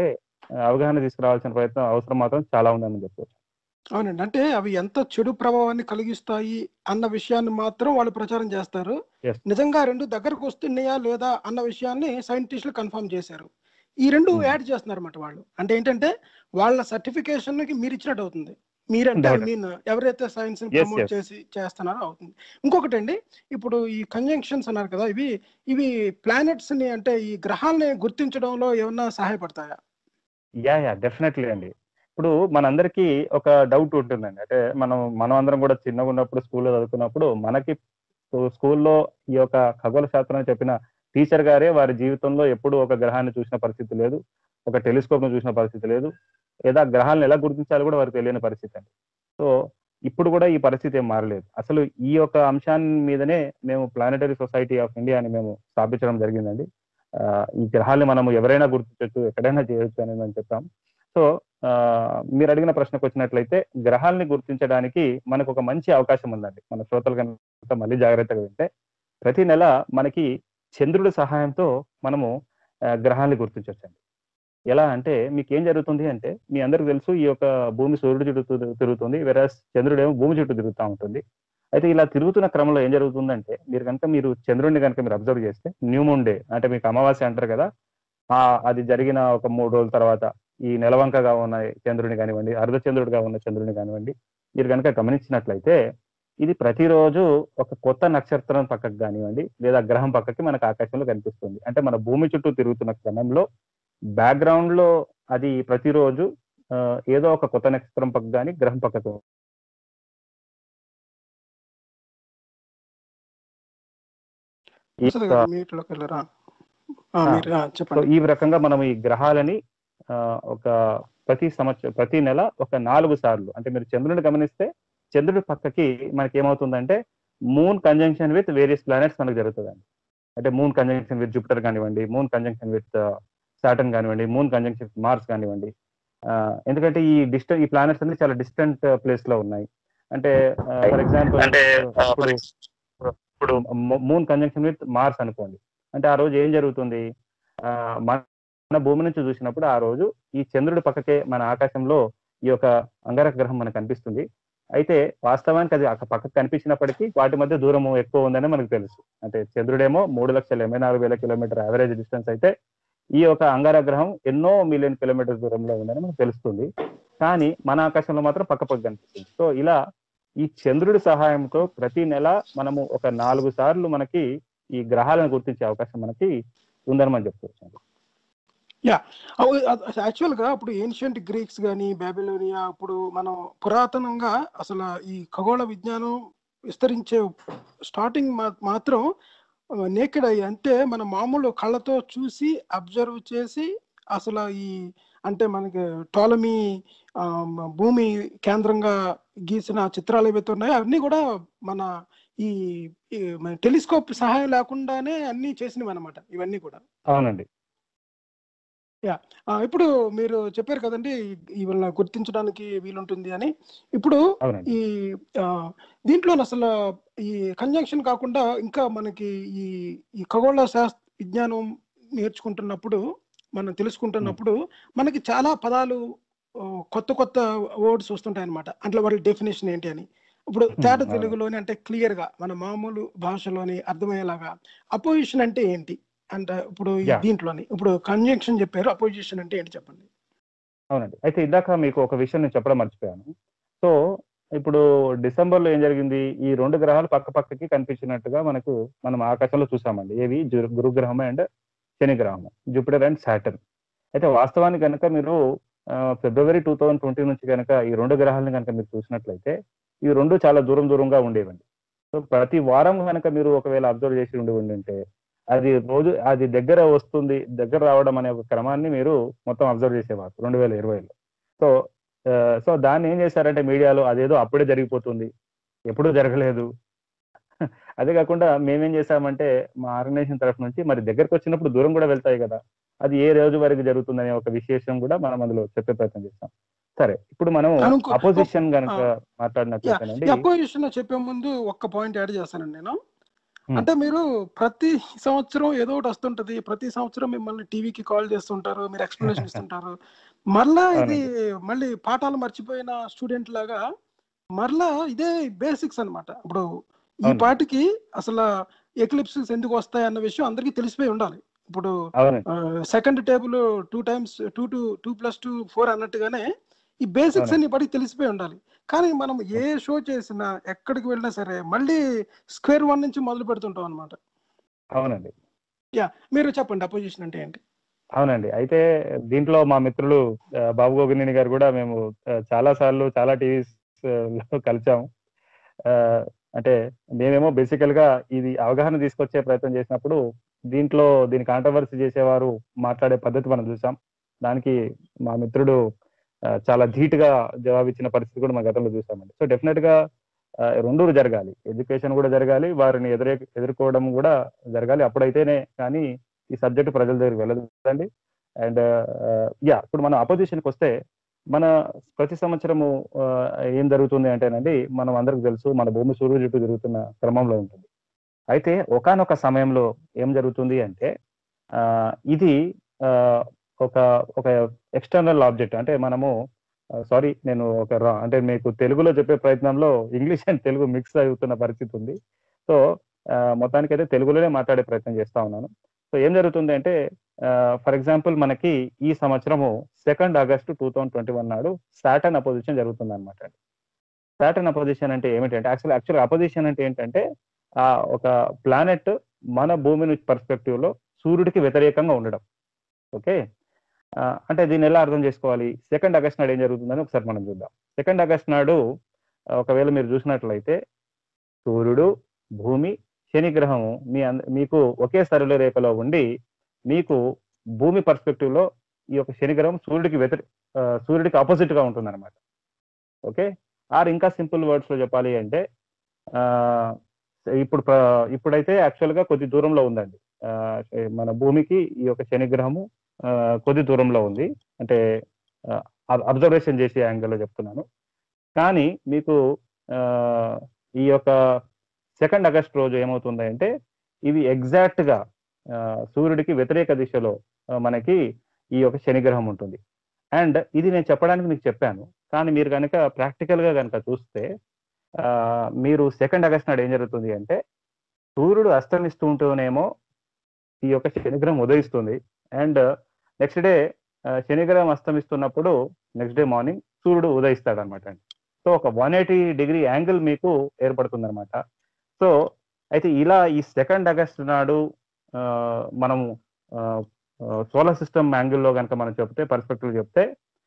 అవగాహన తీసుకురావాల్సిన ప్రయత్నం అవసరం మాత్రం చాలా ఉందని చెప్పవచ్చు. అవునండి. అంటే అవి ఎంత చెడు ప్రభావాన్ని కలిగిస్తాయి అన్న విషయాన్ని మాత్రం వాళ్ళు ప్రచారం చేస్తారు. Yes. నిజంగా రెండు దగ్గరకు వస్తున్నాయా లేదా అన్న విషయాన్ని సైంటిస్టులు కన్ఫర్మ్ చేశారు. ఈ రెండు Hmm. యాడ్ చేస్తున్నారన్నమాట వాళ్ళు. అంటే ఏంటంటే వాళ్ళ సర్టిఫికేషన్‌కి మీరు ఇచ్చినట్టు అవుతుంది. మీరంటే ఐ Doubt. మీన్ ఎవరైతే సైన్స్‌ని Yes, ప్రమోట్ yes. చేసి చేస్తున్నారో అవుతుంది. ఇంకొకటండి, ఇప్పుడు ఈ కంజంక్షన్స్ అన్నారు కదా! ఇవి ఇవి ప్లానెట్స్‌ని అంటే ఈ గ్రహాల్ని గుర్తించడంలో ఏమన్నా సహాయపడతాయా? యాహ్! యాహ్! డెఫినెట్‌లీ అండి. ఇప్పుడు మనందరికీ ఒక డౌట్ ఉంటుందండి. అంటే మనం మనం అందరం కూడా చిన్నగున్నప్పుడు స్కూల్‌లో చదువుకున్నప్పుడు మనకి స్కూ స్కూల్‌లో ఈ యొక్క ఖగోళ శాస్త్రం చెప్పిన టీచర్ గారే వారి జీవితంలో ఎప్పుడూ ఒక గ్రహాన్ని చూసిన పరిస్థితి లేదు. ఒక టెలిస్కోప్‌ని చూసిన పరిస్థితి లేదు. లేదా గ్రహాలను ఎలా గుర్తించాలో కూడా వారికి తెలియని పరిస్థితి అండి. సో, ఇప్పుడు కూడా ఈ పరిస్థితి ఏం మారలేదు. అసలు ఈ యొక్క అంశాన్ని మీదనే మేము ప్లానెటరీ సొసైటీ ఆఫ్ ఇండియా అని మేము స్థాపించడం జరిగిందండి. ఆహ్, ఈ గ్రహాల్ని మనము ఎవరైనా గుర్తించొచ్చు, ఎక్కడైనా చేయొచ్చు అని మేము చెప్పాం. సో, ఆహ్, మీరు అడిగిన ప్రశ్నకొచ్చినట్లయితే గ్రహాల్ని గుర్తించడానికి మనకు ఒక మంచి అవకాశం ఉందండి. మన శ్రోతలు గనుక మళ్ళీ జాగ్రత్తగా వింటే, ప్రతి నెల మనకి చంద్రుడి సహాయంతో మనము ఆహ్, గ్రహాల్ని గుర్తించొచ్చండి. ఎలా అంటే మీకేం జరుగుతుంది అంటే, మీ అందరికి తెలుసు ఈ యొక్క భూమి సూర్యుడి చుట్టూ తిరు తిరుగుతుంది. వేరస్ చంద్రుడేమో భూమి చుట్టూ తిరుగుతా ఉంటుంది. అయితే ఇలా తిరుగుతున్న క్రమంలో ఏం జరుగుతుందంటే, మీరు గనుక మీరు చంద్రుడిని గనుక మీరు అబ్జర్వ్ చేస్తే న్యూ మూన్ డే అంటే మీకు అమావాస్య అంటారు కదా! ఆహ్, అది జరిగిన ఒక మూడు రోజుల తర్వాత ఈ నెలవంకగా ఉన్న చంద్రుడిని కానివ్వండి, అర్ధచంద్రుడిగా ఉన్న చంద్రుడిని కానివ్వండి, మీరు గనుక గమనించినట్లయితే ఇది ప్రతిరోజు ఒక కొత్త నక్షత్రం పక్కకు గానివ్వండి, లేదా గ్రహం పక్కకి మనకు ఆకాశంలో కనిపిస్తుంది. అంటే మన భూమి చుట్టూ తిరుగుతున్న క్రమంలో బ్యాక్‌గ్రౌండ్‌లో అది ప్రతిరోజు ఆహ్, ఏదో ఒక కొత్త నక్షత్రం పక్కకు గాని, గ్రహం పక్కకు ఈ ప్రసాద్ యొక్క గారు మ్యూట్‌లోకి వెళ్ళరా? ఆ! ఆ! మీరు ఆ! సో, చెప్పండి. ఈ రకంగా మనం ఈ గ్రహాలని ఆహ్, ఒక ప్రతి సంవత్సరం ప్రతి నెల ఒక నాలుగు సార్లు అంటే మీరు చంద్రుడిని గమనిస్తే చంద్రుడి పక్కకి మనకేమవుతుందంటే moon conjunction with various planets మనకు జరుగుతదండి. అంటే మూన్ కంజంక్షన్ విత్ జూపిటర్ కానివ్వండి, మూన్ కంజంక్షన్ విత్ సాటర్న్ కానివ్వండి, మూన్ కంజంక్షన్ విత్ మార్స్ కానివ్వండి. ఆహ్, ఎందుకంటే ఈ డిస్ట ఈ ప్లానెట్స్ అన్ని చాలా డిస్టెంట్ ప్లేస్‌లో ఉన్నాయి. అంటే ఆహ్, ఫర్ ఎగ్జాంపుల్ అంటే ఆ, ఇప్పుడు for example, ఇప్పుడు మ మూన్ కంజంక్షన్ విత్ మార్స్ అనుకోండి. అంటే ఆ రోజు ఏం జరుగుతుంది? ఆహ్, మన భూమి నుంచి చూసినప్పుడు ఆ రోజు ఈ చంద్రుడి పక్కకే మన ఆకాశంలో ఈ యొక్క అంగారక గ్రహం మనకు కనిపిస్తుంది. అయితే వాస్తవానికి అది అక పక్కకు కనిపించినప్పటికీ వాటి మధ్య దూరము ఎక్కువ ఉందని మనకు తెలుసు. అంటే చంద్రుడేమో మూడు లక్షల ఎనభై నాలుగు వేల కిలోమీటర్ యావరేజ్ డిస్టెన్స్ అయితే ఈ యొక్క అంగారక గ్రహం ఎన్నో మిలియన్ కిలోమీటర్స్ దూరంలో ఉందని మనకు తెలుస్తుంది. కానీ మన ఆకాశంలో మాత్రం పక్కపక్క కనిపిస్తుంది. సో, ఇలా ఈ చంద్రుడి సహాయంతో ప్రతి నెల మనము ఒక నాలుగు సార్లు మనకి ఈ గ్రహాలను గుర్తించే అవకాశం మనకి ఉందని మనం చెప్పుకోవచ్చండి. యాహ్! అవు అద్ యాక్చువల్‌గా ఇప్పుడు ఏన్షియంట్ గ్రీక్స్ గాని, బాబిలోనియా ఇప్పుడు మనం పురాతనంగా అసల ఈ ఖగోళ విజ్ఞానం విస్తరించే స్టార్టింగ్ మా మాత్రం ఆహ్, నేకెడ్ ఐ అంటే మన మామూలు కళ్ళతో చూసి అబ్జర్వ్ చేసి అసల ఈ అంటే మనకి టోలమీ ఆహ్, మ భూమి కేంద్రంగా గీసిన చిత్రాలు ఏవైతే ఉన్నాయో అవన్నీ గూడా మన ఈ ఈ మన టెలిస్కోప్ సహాయం లేకుండానే అన్నీ చేసినవన్నమాట ఇవన్నీ కూడా. అవునండి. యాహ్! ఆ! ఇప్పుడు మీరు చెప్పారు కదండీ! వీళ్ళని గుర్తించడానికి వీలుంటుంది అని. ఇప్పుడు అవునండి. ఈ ఆహ్, దీంట్లోనసల ఈ కంజంక్షన్ కాకుండా ఇంకా మనకి ఈ ఈ ఖగోళ శాస్ విజ్ఞానం నేర్చుకుంటున్నప్పుడు, మనం హ్మ్. తెలుసుకుంటున్నప్పుడు మనకి చాలా పదాలు ఆహ్, కొత్త కొత్త వర్డ్స్ వస్తుంటాయన్నమాట. అంటే వాటి డెఫినిషన్ ఏంటి అని. ఇప్పుడు హ్మ్. తేట అవునండి. తెలుగులోని అంటే క్లియర్‌గా మన మామూలు భాషలోని అర్థమయ్యేలాగా అపోజిషన్ అంటే ఏంటి? అంటే ఇప్పుడు ఈ యాహ్! దీంట్లోని. ఇప్పుడు కంజంక్షన్ చెప్పారు. అపోజిషన్ అంటే ఏంటి చెప్పండి? అవునండి. అయితే ఇందాక మీకు ఒక విషయం నేను చెప్పడం మర్చిపోయాను. సో, ఇప్పుడు డిసెంబర్‌లో ఏం జరిగింది? ఈ రెండు గ్రహాలు పక్కపక్కకి కనిపించినట్టుగా మనకు మనం ఆకాశంలో చూసామండి. ఏవి? జుర్ గురుగ్రహం అండ్ శని గ్రహము. Jupiter and Saturn. అయితే వాస్తవానికి గనక మీరు ఆహ్, ఫిబ్రవరి రెండు వేల ఇరవై నుంచి గనక ఈ రెండు గ్రహాలను గనక మీరు చూసినట్లయితే, ఈ రెండు చాలా దూరం దూరంగా ఉండేవండి. సో, ప్రతి వారం గనక మీరు ఒకవేళ అబ్జర్వ్ చేసి ఉండి ఉండుంటే, అది రోజు అది దగ్గర వస్తుంది, దగ్గర రావడం అనే ఒక క్రమాన్ని మీరు మొత్తం అబ్జర్వ్ చేసేవారు రెండు వేల ఇరవైలో. సో, ఆహ్, సో దాన్ని ఏం చేశారంటే మీడియాలో అదేదో అప్పుడే జరిగిపోతుంది. ఎప్పుడూ జరగలేదు. అదే కాకుండా మేమేం చేశామంటే, మా ఆర్గనైజేషన్ తరఫు నుంచి మరి దగ్గరకొచ్చినప్పుడు దూరం గూడా వెళ్తాయి గదా! అది ఏ రోజు వరకు జరుగుతుందనే ఒక విశేషం గూడా మనం అందులో చెప్పే ప్రయత్నం చేస్తాం. సరే. ఇప్పుడు మనం అండ్ ఇంకో ఓ అపోజిషన్ ఆ! గనక యాహ్! మాట్లాడినట్లయితేనండి ఈ అపోజిషన్ చెప్పే ముందు ఒక్క పాయింట్ యాడ్ చేస్తానండి నేను. అంటే మీరు ప్రతి సంవత్సరం ఏదో ఒకటి వస్తుంటది, ప్రతి సంవత్సరం మిమ్మల్ని టీవీకి కాల్ చేస్తుంటారు, మీరు ఎక్స్ప్లెనేషన్ ఇస్తుంటారు. మరలా ఇది మళ్ళీ పాఠాలు మర్చిపోయిన స్టూడెంట్ లాగా మరలా ఇదే బేసిక్స్ అన్నమాట. ఇప్పుడు ఈ అవును. పాటికి అసలు ఎక్లిప్సెస్ ఎందుకు వస్తాయి అన్న విషయం అందరికీ తెలిసిపోయి ఉండాలి. ఇప్పుడు అవునండి. Second table two times two two two plus two four అన్నట్టుగానే ఈ బేసిక్స్ అవునండి. అన్ని ఇప్పటికి తెలిసిపోయి ఉండాలి. కానీ మనం ఏ షో చేసినా ఎక్కడికి వెళ్ళినా సరే మళ్ళీ స్క్వేర్ వన్ నుంచి మొదలు పెడుతుంటాం అనమాట. అవునండి. యా, మీరు చెప్పండి అపోజిషన్ అంటే ఏంటి? అవునండి. అయితే దీంట్లో మా మిత్రులు ఆహ్, బాబు గోగినేని గారు కూడా మేము ఆహ్, చాలా సార్లు చాలా టీవీస్ లో కలిసాము. ఆహ్, అంటే మేమేమో బేసికల్‌గా ఇది అవగాహన తీసుకొచ్చే ప్రయత్నం చేసినప్పుడు దీంట్లో దీన్ని కాంట్రోవర్సీ చేసేవారు మాట్లాడే పద్ధతి మనం చూసాం. దానికి మా మిత్రుడు ఆహ్, చాలా ధీటుగా జవాబిచ్చిన పరిస్థితి కూడా మన గతంలో చూసామండి. సో, డెఫినిట్‌గా ఆహ్, రెండూ జరగాలి. ఎడ్యుకేషన్ కూడా జరగాలి. వారిని ఎదురే ఎదుర్కోవడం కూడా జరగాలి. అప్పుడైతేనే కానీ ఈ సబ్జెక్ట్ ప్రజల దగ్గరికి వెళ్ళదండి. అండ్ ఆహ్, యాహ్! ఇప్పుడు మనం అపోజిషన్‌కొస్తే మన ప్రతి సంవత్సరము ఆహ్, ఏం జరుగుతుంది అంటేనండి, మనం అందరికి తెలుసు మన భూమి సూర్యుడి చుట్టూ తిరుగుతున్న క్రమంలో ఉంటుంది. అయితే ఒకానొక సమయంలో ఏం జరుగుతుంది అంటే ఆహ్, ఇది ఆహ్, ఒక ఒక ఎక్స్‌టర్నల్ ఆబ్జెక్ట్ అంటే మనము ఆహ్, సారీ నేను ఒక రా అంటే మీకు తెలుగులో చెప్పే ప్రయత్నంలో ఇంగ్లీష్ అండ్ తెలుగు మిక్స్ అవుతున్న పరిస్థితి ఉంది. సో, ఆహ్, మొత్తానికైతే తెలుగులోనే మాట్లాడే ప్రయత్నం చేస్తా ఉన్నాను. సో, ఏం జరుగుతుంది అంటే ఆహ్, ఫర్ ఎగ్జాంపుల్ మనకి ఈ సంవత్సరము సెకండ్ ఆగస్ట్ రెండు వేల ఇరవై ఒకటి నాడు సాటర్న్ అపోజిషన్ జరుగుతుందన్నమాట. సాటర్న్ అపోజిషన్ అంటే ఏమిటంటే యాక్చువల్ యాక్చువల్‌గా అపోజిషన్ అంటే ఏంటంటే ఆహ్, ఒక ప్లానెట్ మన భూమి నుంచి పర్స్పెక్టివ్‌లో సూర్యుడికి వ్యతిరేకంగా ఉండడం. ఓకే. ఆహ్, అంటే దీన్ని ఎలా అర్థం చేసుకోవాలి? సెకండ్ ఆగస్ట్ నాడు ఏం జరుగుతుందని ఒకసారి మనం చూద్దాం. సెకండ్ ఆగస్ట్ నాడు ఆహ్, ఒకవేళ మీరు చూసినట్లయితే సూర్యుడు, భూమి, శని గ్రహము మీ అంద మీకు ఒకే సరళ రేఖలో ఉండి మీకు భూమి పర్స్పెక్టివ్‌లో ఈ యొక్క శని గ్రహం సూర్యుడికి వ్యతిరే ఆహ్, సూర్యుడికి అపోజిట్‌గా ఉంటుందన్నమాట. ఓకే. ఆర్ ఇంకా సింపుల్ వర్డ్స్‌లో చెప్పాలి అంటే ఆహ్, ఇప్పుడు ప్ర ఇప్పుడైతే యాక్చువల్‌గా కొద్ది దూరంలో ఉందండి. ఆహ్, మన భూమికి ఈ యొక్క శని గ్రహము ఆహ్, కొద్ది దూరంలో ఉంది. అంటే ఆహ్, అబ్ అబ్జర్వేషన్ చేసే యాంగిల్‌లో చెప్తున్నాను. కానీ మీకు ఆహ్, ఈ యొక్క సెకండ్ ఆగస్ట్ రోజు ఏమవుతుంది అంటే ఇవి ఎగ్జాక్ట్‌గా ఆహ్, సూర్యుడికి వ్యతిరేక దిశలో ఆహ్, మనకి ఈ యొక్క శని గ్రహం ఉంటుంది. అండ్ ఇది నేను చెప్పడానికి మీకు చెప్పాను. కానీ మీరు గనక ప్రాక్టికల్‌గా గనక చూస్తే ఆహ్, మీరు సెకండ్ ఆగస్ట్ నాడు ఏం జరుగుతుంది అంటే సూర్యుడు అస్తమిస్తూ ఉంటూనేమో ఈ యొక్క శనిగ్రహం ఉదయిస్తుంది. అండ్ నెక్స్ట్ డే ఆహ్, శనిగ్రహం అస్తమిస్తున్నప్పుడు నెక్స్ట్ డే మార్నింగ్ సూర్యుడు ఉదయిస్తాడనమాట అండి. సో, ఒక నూట ఎనభై డిగ్రీ యాంగిల్ మీకు ఏర్పడుతుందనమాట. సో, అయితే ఇలా ఈ సెకండ్ ఆగస్ట్ నాడు ఆహ్, మనము ఆహ్, ఆహ్, సోలార్ సిస్టమ్ యాంగిల్‌లో గనక మనం చెప్తే పర్స్పెక్టివ్ చెప్తే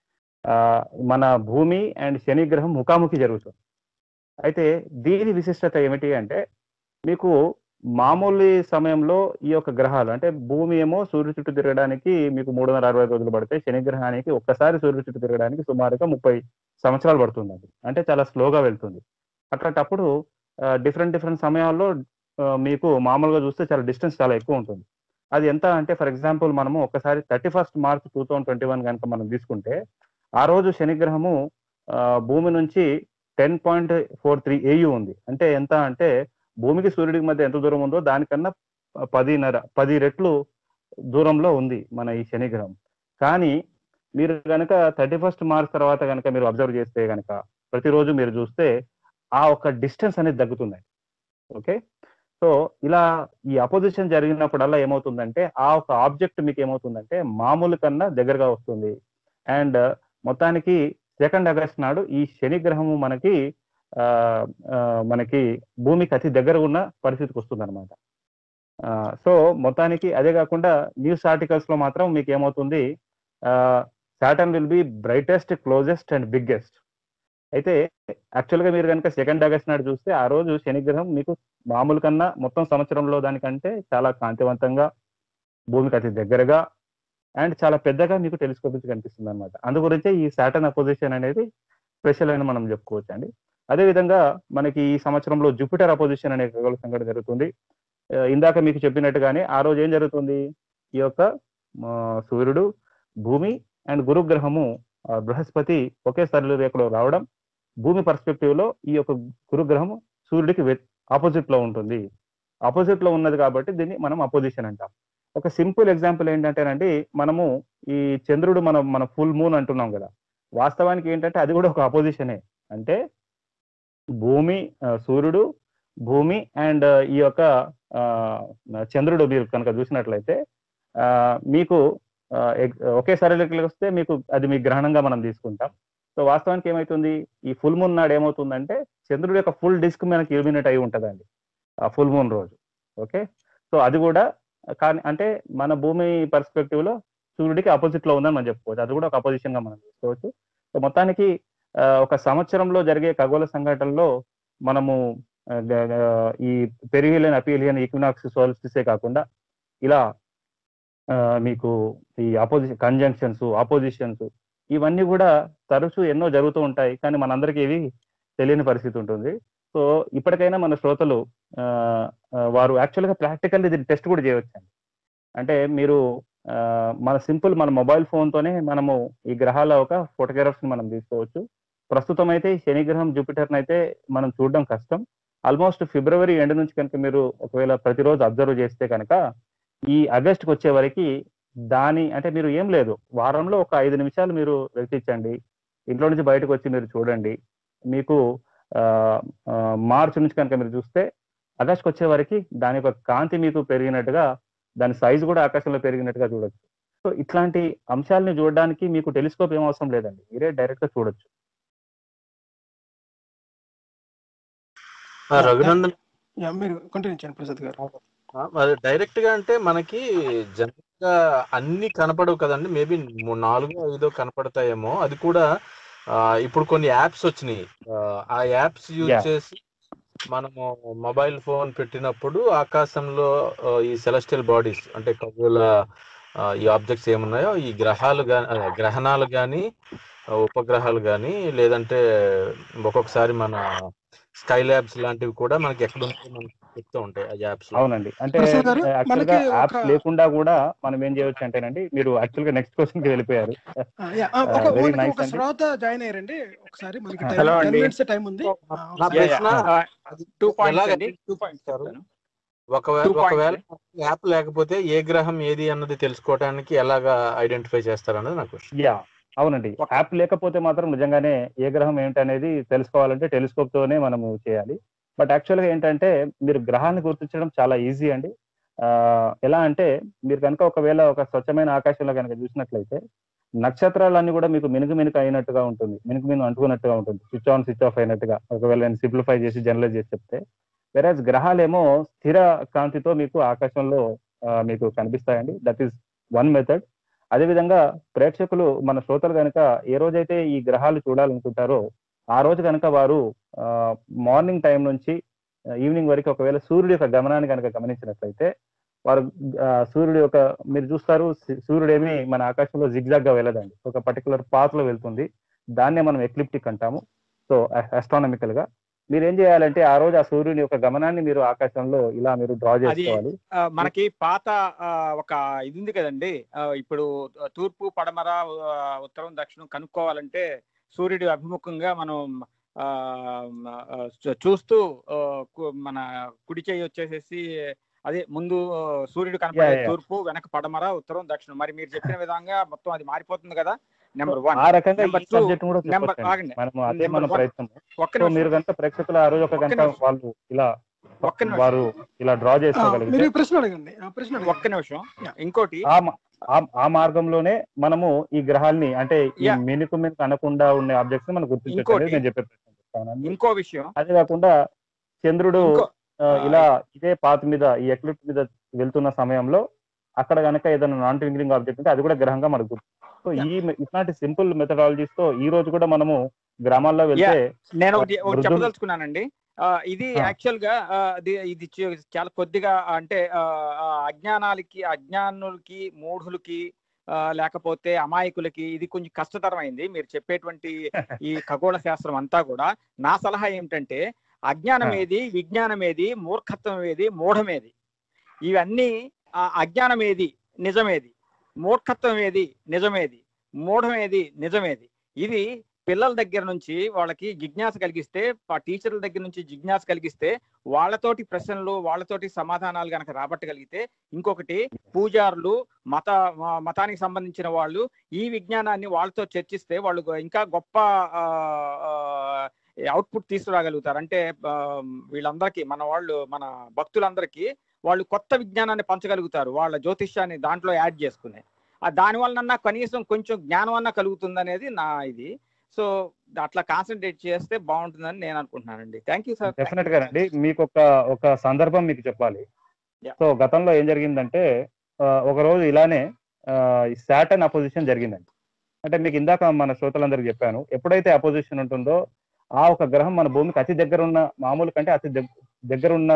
ఆహ్, మన భూమి అండ్ శని గ్రహం ముఖాముఖి జరుగుతుంది. అయితే దీని విశిష్టత ఏమిటి అంటే మీకు మామూలు సమయంలో ఈ యొక్క గ్రహాలు అంటే భూమి ఏమో సూర్యుడి చుట్టూ తిరగడానికి మీకు మూడు వందల అరవై రోజులు పడితే శని గ్రహానికి ఒక్కసారి సూర్యుడి చుట్టూ తిరగడానికి సుమారుగా ముప్పై సంవత్సరాలు పడుతుందండి. అంటే చాలా స్లోగా వెళ్తుంది. అట్లాంటప్పుడు ఆహ్, డిఫరెంట్ డిఫరెంట్ సమయాల్లో ఆహ్, మీకు మామూలుగా చూస్తే చాలా డిస్టెన్స్ చాలా ఎక్కువ ఉంటుంది. అది ఎంత అంటే ఫర్ ఎగ్జాంపుల్ మనము ఒకసారి ముప్పై ఒకటి మార్చ్ రెండు వేల ఇరవై ఒకటి గనుక మనం తీసుకుంటే ఆ రోజు శని గ్రహము ఆహ్, భూమి నుంచి పది పాయింట్ నాలుగు మూడు ఏయు ఉంది. అంటే ఎంత అంటే భూమికి సూర్యుడికి మధ్య ఎంత దూరం ఉందో దానికన్నా పదిన్నర పది రెట్లు దూరంలో ఉంది మన ఈ శని గ్రహం. కానీ మీరు గనక ముప్పై ఒకటి మార్చ్ తర్వాత గనక మీరు అబ్జర్వ్ చేస్తే గనక ప్రతిరోజు మీరు చూస్తే ఆ ఒక డిస్టెన్స్ అనేది తగ్గుతుందండి. ఓకే. సో, ఇలా ఈ అపోజిషన్ జరిగినప్పుడల్లా ఏమవుతుందంటే ఆ ఒక ఆబ్జెక్ట్ మీకు ఏమవుతుందంటే మామూలు కన్నా దగ్గరగా వస్తుంది. అండ్ మొత్తానికి సెకండ్ ఆగస్ట్ నాడు ఈ శని గ్రహము మనకి ఆహ్, ఆహ్, మనకి భూమికి అతి దగ్గర ఉన్న పరిస్థితికి వస్తుందన్నమాట. ఆహ్, సో, మొత్తానికి అదే కాకుండా న్యూస్ ఆర్టికల్స్‌లో మాత్రం మీకేమవుతుంది ah, Saturn will be brightest, closest and biggest. అయితే యాక్చువల్‌గా మీరు గనుక సెకండ్ ఆగస్ట్ నాడు చూస్తే ఆ రోజు శని గ్రహం మీకు మామూలు కన్నా మొత్తం సంవత్సరంలో దానికంటే చాలా కాంతివంతంగా, భూమికి అతి దగ్గరగా అండ్ చాలా పెద్దగా మీకు టెలిస్కోప్ నుంచి కనిపిస్తుందన్నమాట. అందు గురించే ఈ సాటర్న్ అపోజిషన్ అనేది స్పెషల్ అని మనం చెప్పుకోవచ్చండి. అదే విధంగా మనకి ఈ సంవత్సరంలో జూపిటర్ అపోజిషన్ అనే ఖగోళ సంఘటన జరుగుతుంది. ఆహ్, ఇందాక మీకు చెప్పినట్టుగానే ఆ రోజు ఏం జరుగుతుంది? ఈ యొక్క ఆహ్, సూర్యుడు, భూమి అండ్ గురుగ్రహము ఆహ్, బృహస్పతి ఒకే సరళ రేఖలో రావడం. భూమి పర్స్పెక్టివ్‌లో ఈ యొక్క గురుగ్రహం సూర్యుడికి వె ఆపోజిట్‌లో ఉంటుంది. ఆపోజిట్ లో ఉన్నది కాబట్టి దీన్ని మనం అపోజిషన్ అంటాం. ఒక సింపుల్ ఎగ్జాంపుల్ ఏంటంటేనండి, మనము ఈ చంద్రుడు మనం మన ఫుల్ మూన్ అంటున్నాం కదా, వాస్తవానికి ఏంటంటే అది కూడా ఒక అపోజిషనే. అంటే భూమి ఆ, సూర్యుడు, భూమి అండ్ ఈ యొక్క ఆ, చంద్రుడు మీరు కనుక చూసినట్లయితే ఆ, మీకు ఆ, ఎగ్- ఒకే సరళికలకు వస్తే మీకు అది మీ గ్రహణంగా మనం తీసుకుంటాం. సో వాస్తవానికి ఏమవుతుంది, ఈ ఫుల్ మూన్ నాడు ఏమవుతుందంటే చంద్రుడి యొక్క ఫుల్ డిస్క్ మనకి ఇల్యూమినేట్ అయి ఉంటుందండి ఆ ఫుల్ మూన్ రోజు. ఓకే, సో అది కూడా కానీ అంటే మన భూమి పర్స్పెక్టివ్ లో సూర్యుడికి అపోజిట్ లో ఉందని మనం చెప్పుకోవచ్చు. అది కూడా ఒక అపోజిషన్ గా మనం చూసుకోవచ్చు. సో మొత్తానికి ఆ, ఒక సంవత్సరంలో జరిగే ఖగోళ సంఘటనలో మనము ఆ, గ- గ- ఈ పెరిహిలియన్, అపీలియన్, ఈక్వినాక్స్, సోల్స్టిసే కాకుండా ఇలా ఆ, మీకు ఈ అపోజిషన్ కంజంక్షన్స్, ఆపోజిషన్స్ ఇవన్నీ కూడా తరచూ ఎన్నో జరుగుతూ ఉంటాయి, కానీ మనందరికీ ఇవి తెలియని పరిస్థితి ఉంటుంది. సో ఇప్పటికైనా మన శ్రోతలు ఆ, ఆ, వారు యాక్చువల్గా ప్రాక్టికల్ ఇది టెస్ట్ కూడా చేయవచ్చండి. అంటే మీరు ఆ, మన సింపుల్ మన మొబైల్ ఫోన్తోనే మనము ఈ గ్రహాల ఒక ఫోటోగ్రాఫ్స్ మనం తీసుకోవచ్చు. ప్రస్తుతం అయితే ఈ శని గ్రహం, జూపిటర్ని అయితే మనం చూడడం కష్టం. ఆల్మోస్ట్ ఫిబ్రవరి ఎండ్ నుంచి కనుక మీరు ఒకవేళ ప్రతిరోజు అబ్జర్వ్ చేస్తే కనుక ఈ ఆగస్ట్కి వచ్చే వరకు దాని అంటే మీరు ఏం లేదు, వారంలో ఒక ఐదు నిమిషాలు మీరు వెచ్చిచ్చండి, ఇంట్లో నుంచి బయటకు వచ్చి మీరు చూడండి. మీకు ఆ, ఆ, మార్చి నుంచి కనుక మీరు చూస్తే ఆగస్ట్కి వచ్చే వరకు దాని యొక్క కాంతి మీకు పెరిగినట్టుగా, దాని సైజు కూడా ఆకాశంలో పెరిగినట్టుగా చూడొచ్చు. సో ఇట్లాంటి అంశాలని చూడడానికి మీకు టెలిస్కోప్ ఏం అవసరం లేదండి, మీరే డైరెక్ట్ గా చూడొచ్చు. ఆ, రఘునందన్ యా, మీరు కంటిన్యూ చేయండి ప్రసాద్ గారు. డైరెక్ట్ గా అంటే మనకి జనరల్ గా అన్ని కనపడవు కదండి, మేబీ నాలుగో ఐదో కనపడతాయేమో. అది కూడా ఆ, ఇప్పుడు కొన్ని యాప్స్ వచ్చినాయి. ఆ, ఆ యాప్స్ యూజ్ యా చేసి మనము మొబైల్ ఫోన్ పెట్టినప్పుడు ఆకాశంలో ఆ, ఈ సెలెస్టియల్ బాడీస్ అంటే ఖగోళ ఆ, ఈ ఆబ్జెక్ట్స్ ఏమున్నాయో, ఈ గ్రహాలు గా ఆ, గ్రహణాలు కానీ ఉపగ్రహాలు కానీ, లేదంటే ఒక్కొక్కసారి మన స్కై ల్యాబ్స్ లాంటివి కూడా మనకి ఎక్కడ ఉందో మనకి చెప్తూ ఉంటాయి ఆ యాప్స్ లో. అవునండి. అంటే ప్రసాద్ గారు యాక్చువల్ గా మనకి ఒక యాప్స్ లేకుండా కూడా మనం ఏం చేయవచ్చు అంటేనండి, మీరు యాక్చువల్ గా నెక్స్ట్ క్వశ్చన్ కి వెళ్ళిపోయారు. ఆ, యా, ఆ, ఒక వెరీ మనకి నైస్ ఒక అండి. శ్రోత జాయిన్ అయ్యారండి. ఒకసారి మనకి టైం హలో టెన్ అండి. మినిట్స్ టైం ఉంది. ఆ, నా ఒకసారి యా యా ప్రశ్న టూ పాయింట్స్ ఎలాగ అండి, టూ పాయింట్స్ చెప్తారు? చెప్తాను. ఒకవేళ టూ ఒకవేళ పాయింట్స్ యాప్ లేకపోతే ఏ గ్రహం ఏది అన్నది తెలుసుకోవడానికి ఎలాగా ఐడెంటిఫై చేస్తారు అన్నది నా క్వశ్చన్. యా అవునండి, ఒక యాప్ లేకపోతే మాత్రం నిజంగానే ఏ గ్రహం ఏంటనేది తెలుసుకోవాలంటే టెలిస్కోప్ తోనే మనము చేయాలి. బట్ యాక్చువల్ గా ఏంటంటే మీరు గ్రహాన్ని గుర్తించడం చాలా ఈజీ అండి. ఆ, ఎలా అంటే మీరు కనుక ఒకవేళ ఒక స్వచ్ఛమైన ఆకాశంలో కనుక చూసినట్లయితే నక్షత్రాలన్నీ కూడా మీకు మినుగు మినుకు అయినట్టుగా ఉంటుంది, మినుకు మినుకు అంటుకున్నట్టుగా ఉంటుంది, స్విచ్ ఆన్ స్విచ్ ఆఫ్ అయినట్టుగా, ఒకవేళ నేను సింప్లిఫై చేసి జనరలైజ్ చేసి చెప్తే. వెరాజ్ గ్రహాలేమో స్థిర కాంతితో మీకు ఆకాశంలో ఆ, మీకు కనిపిస్తాయండి. That is one method. అదేవిధంగా ప్రేక్షకులు మన శ్రోతలు కనుక ఏ రోజైతే ఈ గ్రహాలు చూడాలనుకుంటారో ఆ రోజు కనుక వారు మార్నింగ్ టైం నుంచి ఈవినింగ్ వరకు ఒకవేళ సూర్యుడి యొక్క గమనాన్ని కనుక గమనించినట్లయితే వారు ఆ, సూర్యుడి యొక్క మీరు చూస్తారు, సి- సూర్యుడేమి మన ఆకాశంలో జిగ్జాగ్ గా వెళ్ళదండి, ఒక పర్టికులర్ పాత్ లో వెళ్తుంది. దాన్నే మనం ఎక్లిప్టిక్ అంటాము. సో ఆస్ట్రానమికల్ గా మీరు ఏం చేయాలంటే ఆ రోజు ఆ సూర్యుని యొక్క గమనాన్ని మీరు ఆకాశంలో ఇలా మీరు డ్రా అది చేసుకోవాలి. ఆ, మనకి పాత ఆ, ఒక ఇది ఉంది కదండి. ఆ, ఇప్పుడు తూర్పు, పడమర, ఆ, ఉత్తరం, దక్షిణం కనుక్కోవాలంటే సూర్యుడి అభిముఖంగా మనం ఆ, ఆ, చూ- చూస్తూ ఆ, కు- మన కుడి చేయి వచ్చేసేసి అదే ముందు ఆ, సూర్యుడు యా కనపడే యా తూర్పు, వెనక పడమర, ఉత్తరం, దక్షిణం. మరి మీరు చెప్పిన విధంగా మొత్తం అది మారిపోతుంది కదా. Number one. ఆ రకంగా ఈ నెంబర్ టూ, సబ్జెక్ట్ కూడా నెంబర్ చెప్పొచ్చండి, ఆగండి, మనము అదే నెంబర్ మన వన్. ప్రయత్నం. ఒక్క సో మీరు నిమిషం, కనుక ప్రేక్షకులు ఆ రోజు ఒక ఒక్క గంట నిమిషం, వాళ్ళు ఇలా ఒక్క నిమిషం, వారు ఇలా డ్రా ఆ, చేసుకోగలిగితే మీరు ఈ ప్రశ్న అడగండి. ఆ ప్రశ్న ఒక్క అడగండి. నిమిషం. యా. ఇంకోటి, ఆ మ- ఆ- ఆ మార్గంలోనే మనము ఈ గ్రహాల్ని అంటే ఈ యా, మినుకు మినుకు అనకుండా ఉండే ఆబ్జెక్ట్స్ ని మనం గుర్తించవచ్చు ఇంకోటి, అనేది నేను చెప్పే ప్రయత్నం చేస్తానండి. ఇంకో విషయం, అదే కాకుండా చంద్రుడు ఇంకో ఆ, ఆ, ఇలా ఇదే పాత్ మీద ఈ ఎక్లిప్స్ మీద వెళ్తున్న సమయంలో అక్కడ కనుక ఏదైనా నాన్ ట్వింక్లింగ్ ఆబ్జెక్ట్ ఉంటే అది కూడా గ్రహంగా మనకు గుర్తు. So yeah. ఈ ఇట్లాంటి సింపుల్ మెథడాలజీస్ తో ఈ రోజు కూడా మనము గ్రామాల్లో యా, వెళ్తే నేను ఆ, ఒకటి ఒకటి వృద్ధులు చెప్పదలుచుకున్నానండి. ఆ, ఇది ఆ, యాక్చువల్ గా ఆ, ఇది ఇది చే- చాలా కొద్దిగా అంటే ఆ, ఆ, అజ్ఞానాలకి, అజ్ఞానులకి, మూఢులకి, ఆ, లేకపోతే అమాయకులకి ఇది కొంచెం కష్టతరమైంది మీరు చెప్పేటువంటి ఈ ఖగోళ శాస్త్రం అంతా కూడా. నా సలహా ఏమిటంటే అజ్ఞానం ఆ, ఏది, విజ్ఞానం ఏది, మూర్ఖత్వం ఏది, మూఢమేది, ఇవన్నీ ఆ అజ్ఞానం ఏది, నిజమేది, మూర్ఖత్వం ఏది, నిజమేది, మూఢమేది, నిజమేది, ఇవి పిల్లల దగ్గర నుంచి వాళ్ళకి జిజ్ఞాస కలిగిస్తే, ఆ టీచర్ల దగ్గర నుంచి జిజ్ఞాస కలిగిస్తే, వాళ్ళతోటి ప్రశ్నలు వాళ్ళతోటి సమాధానాలు కనుక రాబట్టగలిగితే, ఇంకొకటి పూజారులు మత మతానికి సంబంధించిన వాళ్ళు ఈ విజ్ఞానాన్ని వాళ్ళతో చర్చిస్తే వాళ్ళు ఇంకా గొప్ప అవుట్పుట్ తీసుకురాగలుగుతారు. అంటే వీళ్ళందరికీ, మన వాళ్ళు మన భక్తులందరికీ వాళ్ళు కొత్త విజ్ఞానాన్ని పంచగలుగుతారు వాళ్ళ జ్యోతిష్యాన్ని దాంట్లో యాడ్ చేసుకునే. దానివల్ల కనీసం కొంచెం జ్ఞానం అన్నా కలుగుతుంది అనేది నా ఇది. సో అట్లా కాన్సన్ట్రేట్ చేస్తే బాగుంటుందని నేను అనుకుంటున్నానండి. Thank you sir. డెఫినెట్ గా అండి. మీకు ఒక ఒక సందర్భం మీకు చెప్పాలి. సో గతంలో ఏం జరిగిందంటే, ఒక రోజు ఇలానే సాటర్న్ అపోజిషన్ జరిగిందండి. అంటే మీకు ఇందాక మన శ్రోతలందరికీ చెప్పాను, ఎప్పుడైతే అపోజిషన్ ఉంటుందో ఆ ఒక గ్రహం మన భూమికి అతి దగ్గర ఉన్న, మామూలు కంటే అతి దగ్గర ఉన్న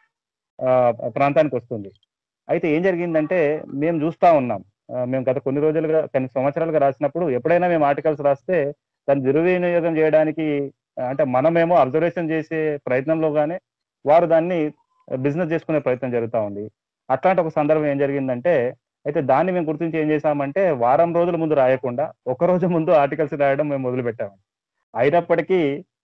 ప్రాంతానికి వస్తుంది. అయితే ఏం జరిగిందంటే, మేము చూస్తా ఉన్నాం, మేము గత కొన్ని రోజులుగా కొన్ని సంవత్సరాలుగా రాసినప్పుడు ఎప్పుడైనా మేము ఆర్టికల్స్ రాస్తే దాన్ని దుర్వినియోగం చేయడానికి, అంటే మనమేమో అబ్జర్వేషన్ చేసే ప్రయత్నంలో గానే వారు దాన్ని బిజినెస్ చేసుకునే ప్రయత్నం జరుగుతూ ఉంది. అట్లాంటి ఒక సందర్భం ఏం జరిగిందంటే, అయితే దాన్ని మేము గుర్తించి ఏం చేశామంటే, వారం రోజుల ముందు రాయకుండా ఒక రోజు ముందు ఆర్టికల్స్ రాయడం మేము మొదలు పెట్టాము. అయినప్పటికీ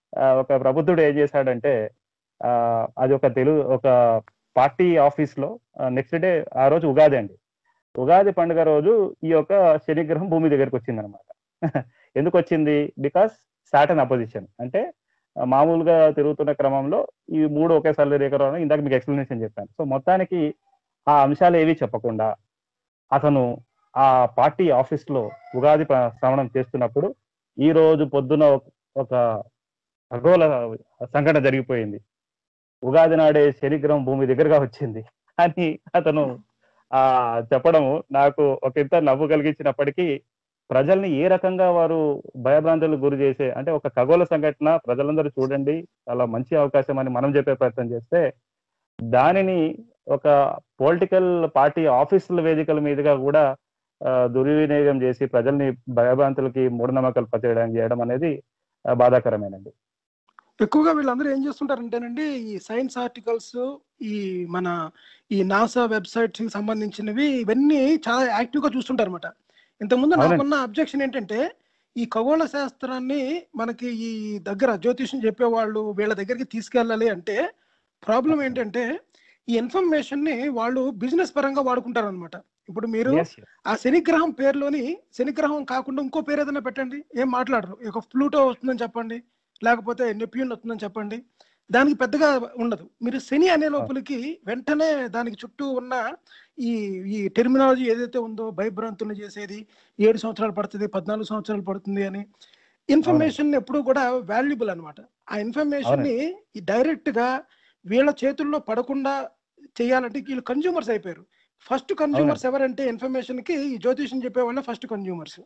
ఒక ప్రబుద్ధుడు ఏం చేశాడంటే, ఆ అది ఒక తెలుగు ఒక పార్టీ ఆఫీస్ లో నెక్స్ట్ డే, ఆ రోజు ఉగాది అండి, ఉగాది పండుగ రోజు ఈ యొక్క శనిగ్రహం భూమి దగ్గరికి వచ్చింది అనమాట. ఎందుకు వచ్చింది? Because Saturn opposition. అంటే మామూలుగా తిరుగుతున్న క్రమంలో ఈ మూడు ఒకేసారి రేఖ రావడం, ఇందాక మీకు ఎక్స్ప్లెనేషన్ చెప్పాను. సో మొత్తానికి ఆ అంశాలు ఏవి చెప్పకుండా అతను ఆ పార్టీ ఆఫీస్ లో ఉగాది శ్రవణం చేస్తున్నప్పుడు ఈ రోజు పొద్దున ఒక ఖగోళ సంఘటన జరిగిపోయింది, ఉగాది నాడే శనిగ్రహం భూమి దగ్గరగా వచ్చింది అని అతను ఆ చెప్పడము నాకు ఒక ఇంత నవ్వు కలిగించినప్పటికీ, ప్రజల్ని ఏ రకంగా వారు భయభ్రాంతులకు గురి చేసే, అంటే ఒక ఖగోళ సంఘటన ప్రజలందరూ చూడండి చాలా మంచి అవకాశం అని మనం చెప్పే ప్రయత్నం చేస్తే, దానిని ఒక పొలిటికల్ పార్టీ ఆఫీసుల వేదికల మీదుగా కూడా దుర్వినియోగం చేసి ప్రజల్ని భయభ్రాంతులకి మూఢనమ్మకాలు పచ్చడం చేయడం అనేది బాధాకరమేనండి. ఎక్కువగా వీళ్ళందరూ ఏం చేస్తుంటారంటేనండి, ఈ సైన్స్ ఆర్టికల్స్, ఈ మన ఈ నాసా వెబ్సైట్స్ కి సంబంధించినవి ఇవన్నీ చాలా యాక్టివ్ గా చూస్తుంటారు అనమాట. ఇంతకుముందు నాకున్న అబ్జెక్షన్ ఏంటంటే, ఈ ఖగోళ శాస్త్రాన్ని మనకి ఈ దగ్గర జ్యోతిష్యం చెప్పేవాళ్ళు వీళ్ళ దగ్గరికి తీసుకెళ్ళాలి అంటే ప్రాబ్లం ఏంటంటే, ఈ ఇన్ఫర్మేషన్ ని వాళ్ళు బిజినెస్ పరంగా వాడుకుంటారు అనమాట. ఇప్పుడు మీరు ఆ శనిగ్రహం పేరులోని శనిగ్రహం కాకుండా ఇంకో పేరు ఏదైనా పెట్టండి, ఏం మాట్లాడరు. ఇక ప్లూటో వస్తుందని చెప్పండి, లేకపోతే నెప్ట్యూన్ వస్తుందని చెప్పండి, దానికి పెద్దగా ఉండదు. మీరు శని అనే లోపలికి వెంటనే దానికి చుట్టూ ఉన్న ఈ ఈ టెర్మినాలజీ ఏదైతే ఉందో, భయభ్రాంతులు చేసేది ఏడు సంవత్సరాలు పడుతుంది, పద్నాలుగు సంవత్సరాలు పడుతుంది అని ఇన్ఫర్మేషన్ ఎప్పుడు కూడా వాల్యుబుల్ అనమాట. ఆ ఇన్ఫర్మేషన్ ని డైరెక్ట్ గా వీళ్ళ చేతుల్లో పడకుండా చేయాలంటే వీళ్ళు కన్జ్యూమర్స్ అయిపోయారు. ఫస్ట్ కన్జ్యూమర్స్ ఎవరంటే ఇన్ఫర్మేషన్ కి ఈ జ్యోతిష్యం చెప్పే వాళ్ళ ఫస్ట్ కన్జ్యూమర్స్.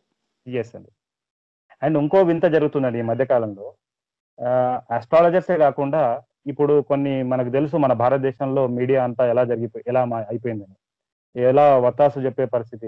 అండ్ ఇంకో వింత జరుగుతుందండి ఈ మధ్య కాలంలో. ఆస్ట్రాలజర్సే కాకుండా ఇప్పుడు కొన్ని మనకు తెలుసు, మన భారతదేశంలో మీడియా అంతా ఎలా జరిగిపోయి ఎలా అయిపోయిందని, ఎలా వత్తాసు చెప్పే పరిస్థితి,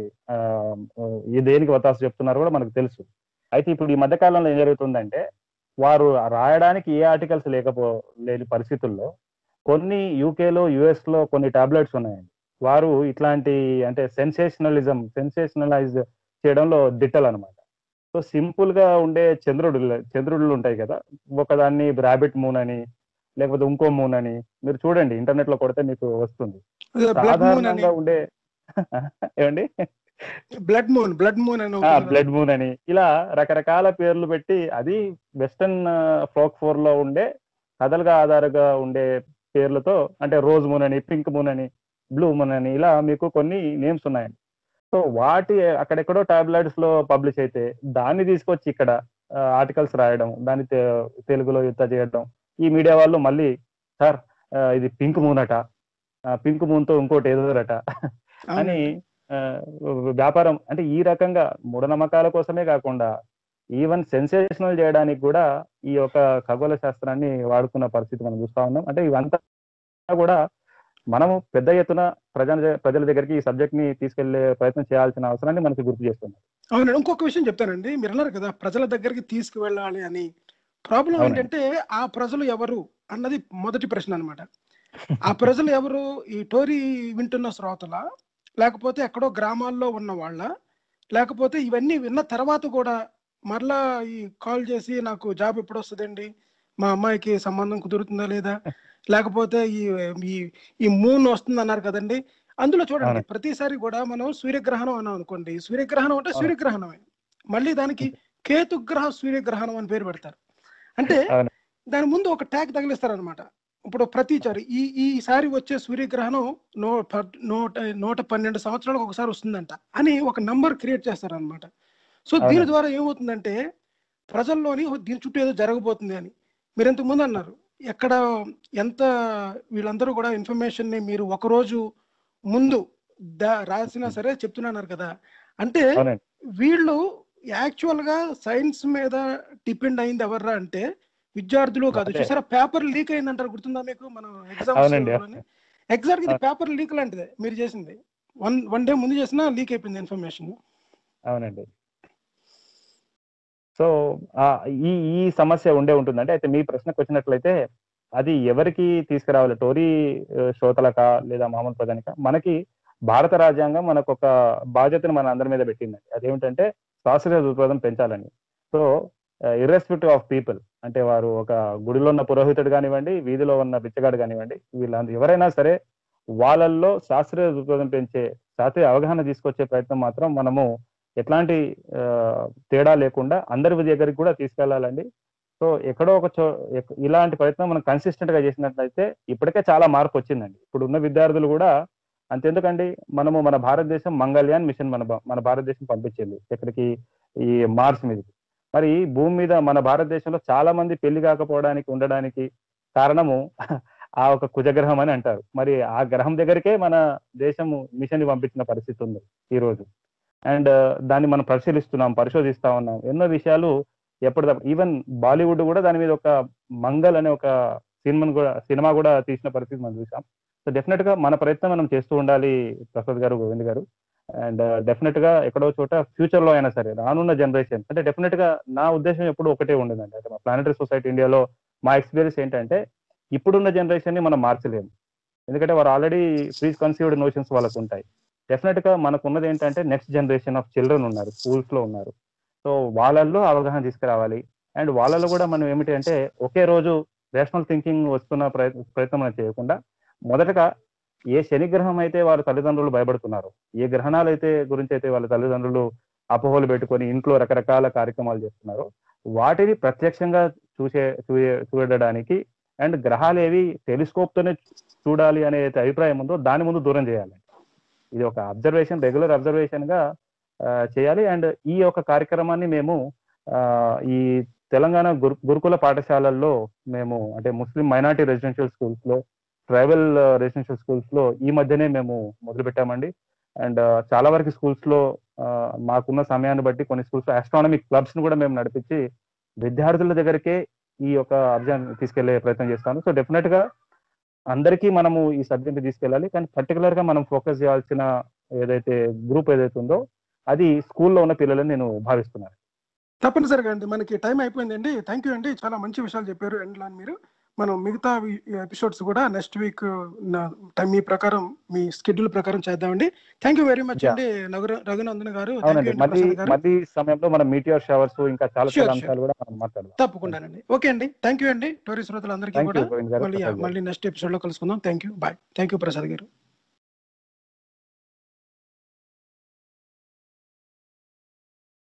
ఈ దేనికి వత్తాసు చెప్తున్నారో కూడా మనకు తెలుసు. అయితే ఇప్పుడు ఈ మధ్య కాలంలో ఏం జరుగుతుందంటే, వారు రాయడానికి ఏ ఆర్టికల్స్ లేకపో లేని పరిస్థితుల్లో కొన్ని యూకేలో యుఎస్ లో కొన్ని టాబ్లెట్స్ ఉన్నాయండి. వారు ఇట్లాంటి అంటే సెన్సేషనలిజం సెన్సేషనలైజ్ చేయడంలో దిట్టలు అనమాట. సో సింపుల్ గా ఉండే చంద్రుడు చంద్రుడులు ఉంటాయి కదా, ఒకదాన్ని రాబిట్ మూన్ అని లేకపోతే ఇంకో మూన్ అని మీరు చూడండి, ఇంటర్నెట్ లో కొడితే మీకు వస్తుంది. సాధారణంగా ఉండే ఏమండి బ్లడ్ మూన్ బ్లడ్ మూన్ అని బ్లడ్ మూన్ అని ఇలా రకరకాల పేర్లు పెట్టి, అది వెస్టర్న్ ఫోక్ ఫోర్ లో ఉండే కథలుగా ఆధారంగా ఉండే పేర్లతో, అంటే రోజ్ మూన్ అని, పింక్ మూన్ అని, బ్లూ మూన్ అని, ఇలా మీకు కొన్ని నేమ్స్ ఉన్నాయండి. సో వాటి అక్కడెక్కడో టాబ్లెట్స్ లో పబ్లిష్ అయితే దాన్ని తీసుకొచ్చి ఇక్కడ ఆర్టికల్స్ రాయడం, దాన్ని తెలుగులో యుద్ధ చేయడం, ఈ మీడియా వాళ్ళు మళ్ళీ సార్ ఇది పింక్ మూన్ అట, పింక్ మూన్ తో ఇంకోటి ఏదోరట అని వ్యాపారం. అంటే ఈ రకంగా మూఢనమ్మకాల కోసమే కాకుండా ఈవెన్ సెన్సేషనల్ చేయడానికి కూడా ఈ యొక్క ఖగోళ శాస్త్రాన్ని వాడుకున్న పరిస్థితి మనం చూస్తా ఉన్నాం. అంటే ఇవంతా కూడా మనము పెద్ద ఎత్తున ప్రజల ప్రజల దగ్గరికి ఈ సబ్జెక్ట్ ని తీసుకెళ్లే ప్రయత్నం చేయాల్సిన అవసరాన్ని మనకి గుర్తు చేస్తుంది. అవునండి. ఇంకొక విషయం చెప్తానండి, మీరు అన్నారు కదా ప్రజల దగ్గరికి తీసుకువెళ్ళాలి అని. ప్రాబ్లం ఏంటంటే ఆ ప్రజలు ఎవరు అన్నది మొదటి ప్రశ్న అనమాట. ఆ ప్రజలు ఎవరు? ఈ టోరీ వింటున్న శ్రోతల, లేకపోతే ఎక్కడో గ్రామాల్లో ఉన్న వాళ్ళ, లేకపోతే ఇవన్నీ విన్న తర్వాత కూడా మరలా ఈ కాల్ చేసి నాకు జాబ్ ఎప్పుడు వస్తుందండి, మా అమ్మాయికి సంబంధం కుదురుతుందా లేదా, లేకపోతే ఈ ఈ- ఈ మూన్ వస్తుంది అన్నారు కదండి. అందులో చూడండి అవునండి. ప్రతిసారి కూడా మనం సూర్యగ్రహణం అన్నాం అనుకోండి, సూర్యగ్రహణం అంటే అవును. సూర్యగ్రహణమే, మళ్ళీ దానికి కేతుగ్రహ సూర్యగ్రహణం అని పేరు పెడతారు. అంటే అవును. దాని ముందు ఒక ట్యాగ్ తగిలిస్తారు అనమాట. ఇప్పుడు ప్రతిసారి ఈ ఈసారి వచ్చే సూర్యగ్రహణం నూ ప- నూట నూట పన్నెండు సంవత్సరాలకు ఒకసారి వస్తుందంట అని ఒక నంబర్ క్రియేట్ చేస్తారు అనమాట. సో దీని అవునండి. ద్వారా ఏమవుతుందంటే ప్రజల్లోని "ఓ, దీని చుట్టూ ఏదో జరగబోతుంది అని." మీరు ఇంతకు ముందు అన్నారు ఎక్కడ ఎంత వీళ్ళందరూ కూడా ఇన్ఫర్మేషన్ ని మీరు ఒక రోజు ముందు దా- రాసినా సరే చెప్తున్నారు కదా. అంటే అవునండి. వీళ్ళు యాక్చువల్ గా సైన్స్ మీద డిపెండ్ అయింది ఎవర్రా అంటే విద్యార్థులు కాదు. వాళ్ళే. చూసారా పేపర్ లీక్ అయిందంటారు, గుర్తుందా మీకు మనం ఎగ్జామ్స్ అవునండి. లోని? ఎగ్జాక్ట్ ఇది అవును. పేపర్ లీక్ లాంటిదే మీరు చేసింది. వన్ వన్ డే ముందు చేసినా లీక్ అయిపోయింది ఇన్ఫర్మేషన్. అవునండి. సో ఆ, ఈ ఈ సమస్య ఉండే ఉంటుందండి. అయితే మీ ప్రశ్నకు వచ్చినట్లయితే అది ఎవరికి తీసుకురావాలి, టోరీ ఆ, శ్రోతలకా లేదా మామూలు ప్రజానికా? మనకి భారత రాజ్యాంగం మనకు ఒక బాధ్యతను మన అందరి మీద పెట్టిందండి. అదేమిటంటే శాస్త్రీయ దృక్పథం పెంచాలని. సో ఇర్రెస్పెక్టివ్ ఆఫ్ పీపుల్, అంటే వారు ఒక గుడిలో ఉన్న పురోహితుడు కానివ్వండి, వీధిలో ఉన్న బిచ్చగాడు కానివ్వండి, వీళ్ళందరూ ఎవరైనా సరే వాళ్ళల్లో శాస్త్రీయ దృక్పథం పెంచే, శాస్త్రీయ అవగాహన తీసుకొచ్చే ప్రయత్నం మాత్రం మనము ఎట్లాంటి ఆ, తేడా లేకుండా అందరి దగ్గరికి కూడా తీసుకెళ్లాలండి. సో ఎక్కడో ఒక చో ఎక్- ఇలాంటి ప్రయత్నం మనం కన్సిస్టెంట్ గా చేసినట్లయితే ఇప్పటికే చాలా మార్పు వచ్చిందండి. ఇప్పుడు ఉన్న విద్యార్థులు కూడా అంతెందుకండి, మనము మన భారతదేశం మంగళయాన్ మిషన్ మన భా- మన భారతదేశం పంపించింది ఎక్కడికి, ఈ మార్స్ మీదకి. మరి భూమి మీద మన భారతదేశంలో చాలా మంది పెళ్లి కాకపోవడానికి ఉండడానికి కారణము ఆ ఒక కుజగ్రహం అని అంటారు. మరి ఆ గ్రహం దగ్గరికే మన దేశము మిషన్ ని పంపించిన పరిస్థితి ఉంది ఈ రోజు. అండ్ దాన్ని మనం పరిశీలిస్తున్నాం, పరిశోధిస్తా ఉన్నాం. ఎన్నో విషయాలు ఎప్పటికప్పుడు, ఈవెన్ బాలీవుడ్ కూడా దాని మీద ఒక మంగల్ అనే ఒక సినిమాను కూడా సినిమా కూడా తీసిన పరిస్థితి మనం చూసాం. సో డెఫినెట్ గా మన ప్రయత్నం మనం చేస్తూ ఉండాలి ప్రసాద్ గారు, గోవింద్ గారు. అండ్ డెఫినెట్ గా ఎక్కడో చోట ఫ్యూచర్ లో అయినా సరే రానున్న జనరేషన్ అంటే డెఫినెట్ గా నా ఉద్దేశం ఎప్పుడు ఒకటే ఉండేదండి. అంటే మా ప్లానటరీ సొసైటీ ఇండియాలో మా ఎక్స్పీరియన్స్ ఏంటంటే ఇప్పుడున్న జనరేషన్ ని మనం మార్చలేము. ఎందుకంటే వారు ఆల్రెడీ ప్రీ కన్సీవ్డ్ నోషన్స్ వాళ్ళకు ఉంటాయి. డెఫినెట్ గా మనకు ఉన్నది ఏంటంటే నెక్స్ట్ జనరేషన్ ఆఫ్ చిల్డ్రన్ ఉన్నారు, స్కూల్స్ లో ఉన్నారు. సో వాళ్ళల్లో అవగాహన తీసుకురావాలి. అండ్ వాళ్ళలో కూడా మనం ఏమిటి అంటే ఒకే రోజు రేషనల్ థింకింగ్ వస్తున్న ప్రయత్నం ప్రయత్నం మనం చేయకుండా మొదటగా ఏ శని గ్రహం అయితే వారి తల్లిదండ్రులు భయపడుతున్నారు, ఏ గ్రహణాలు అయితే గురించి అయితే వాళ్ళ తల్లిదండ్రులు అపోహలు పెట్టుకొని ఇంట్లో రకరకాల కార్యక్రమాలు చేస్తున్నారో వాటిని ప్రత్యక్షంగా చూసే చూయ- చూడడానికి అండ్ గ్రహాలు ఏవి టెలిస్కోప్ తోనే చూడాలి అనే అభిప్రాయం ఉందో దాని ముందు దూరం చేయాలి. ఇది ఒక అబ్జర్వేషన్, రెగ్యులర్ అబ్జర్వేషన్ గా ఆ, చేయాలి. అండ్ ఈ యొక్క కార్యక్రమాన్ని మేము ఆ, ఈ తెలంగాణ గురు గురుకుల పాఠశాలల్లో మేము అంటే ముస్లిం మైనారిటీ రెసిడెన్షియల్ స్కూల్స్ లో, ట్రైబల్ రెసిడెన్షియల్ స్కూల్స్ లో ఈ మధ్యనే మేము మొదలు పెట్టామండి. అండ్ చాలా వరకు స్కూల్స్ లో ఆ, మాకున్న సమయాన్ని బట్టి కొన్ని స్కూల్స్ లో ఆస్ట్రానమిక్ క్లబ్స్ ను కూడా మేము నడిపించి విద్యార్థుల దగ్గరికే ఈ యొక్క అభియాన్ తీసుకెళ్లే ప్రయత్నం చేస్తాను. సో డెఫినెట్ గా అందరికీ మనము ఈ సబ్జెక్ట్ తీసుకెళ్ళాలి. కానీ పర్టికులర్ గా మనం ఫోకస్ చేయాల్సిన ఏదైతే గ్రూప్ ఏదైతే ఉందో అది స్కూల్లో ఉన్న పిల్లలని నేను భావిస్తున్నాను. తప్పనిసరిగా అండి, మనకి టైం అయిపోయిందండి. థ్యాంక్ యూ అండి, చాలా మంచి విషయాలు చెప్పారు ఎండ్లో మీరు. మనం మిగతా ఎపిసోడ్స్ కూడా నెక్స్ట్ వీక్ టైం మీ ప్రకారం మీ స్కెడ్యూల్ ప్రకారం చేద్దామండి. Thank you very much Yeah. అండి రఘు- రఘునందన్ గారు. థ్యాంక్ అవునండి. యూ అండి మళ్ళీ ప్రసాద్ గారు. మళ్ళీ సమయంలో మనం మీటియర్ షవర్స్ ఇంకా చాలా Sure, చాలా sure. అంశాలు కూడా మనం మాట్లాడదాం. తప్పకుండానండి. ఓకే అండి, థ్యాంక్ యూ అండి. టోరీ శ్రోతలందరికీ థ్యాంక్ కూడా యూ గోవింద్ గారు, మళ్ళీ ప్రసాద్ గారు. మళ్ళీ నెక్స్ట్ ఎపిసోడ్ లో కలుసుకుందాం. Thank you, bye. Thank you Prasad గారు.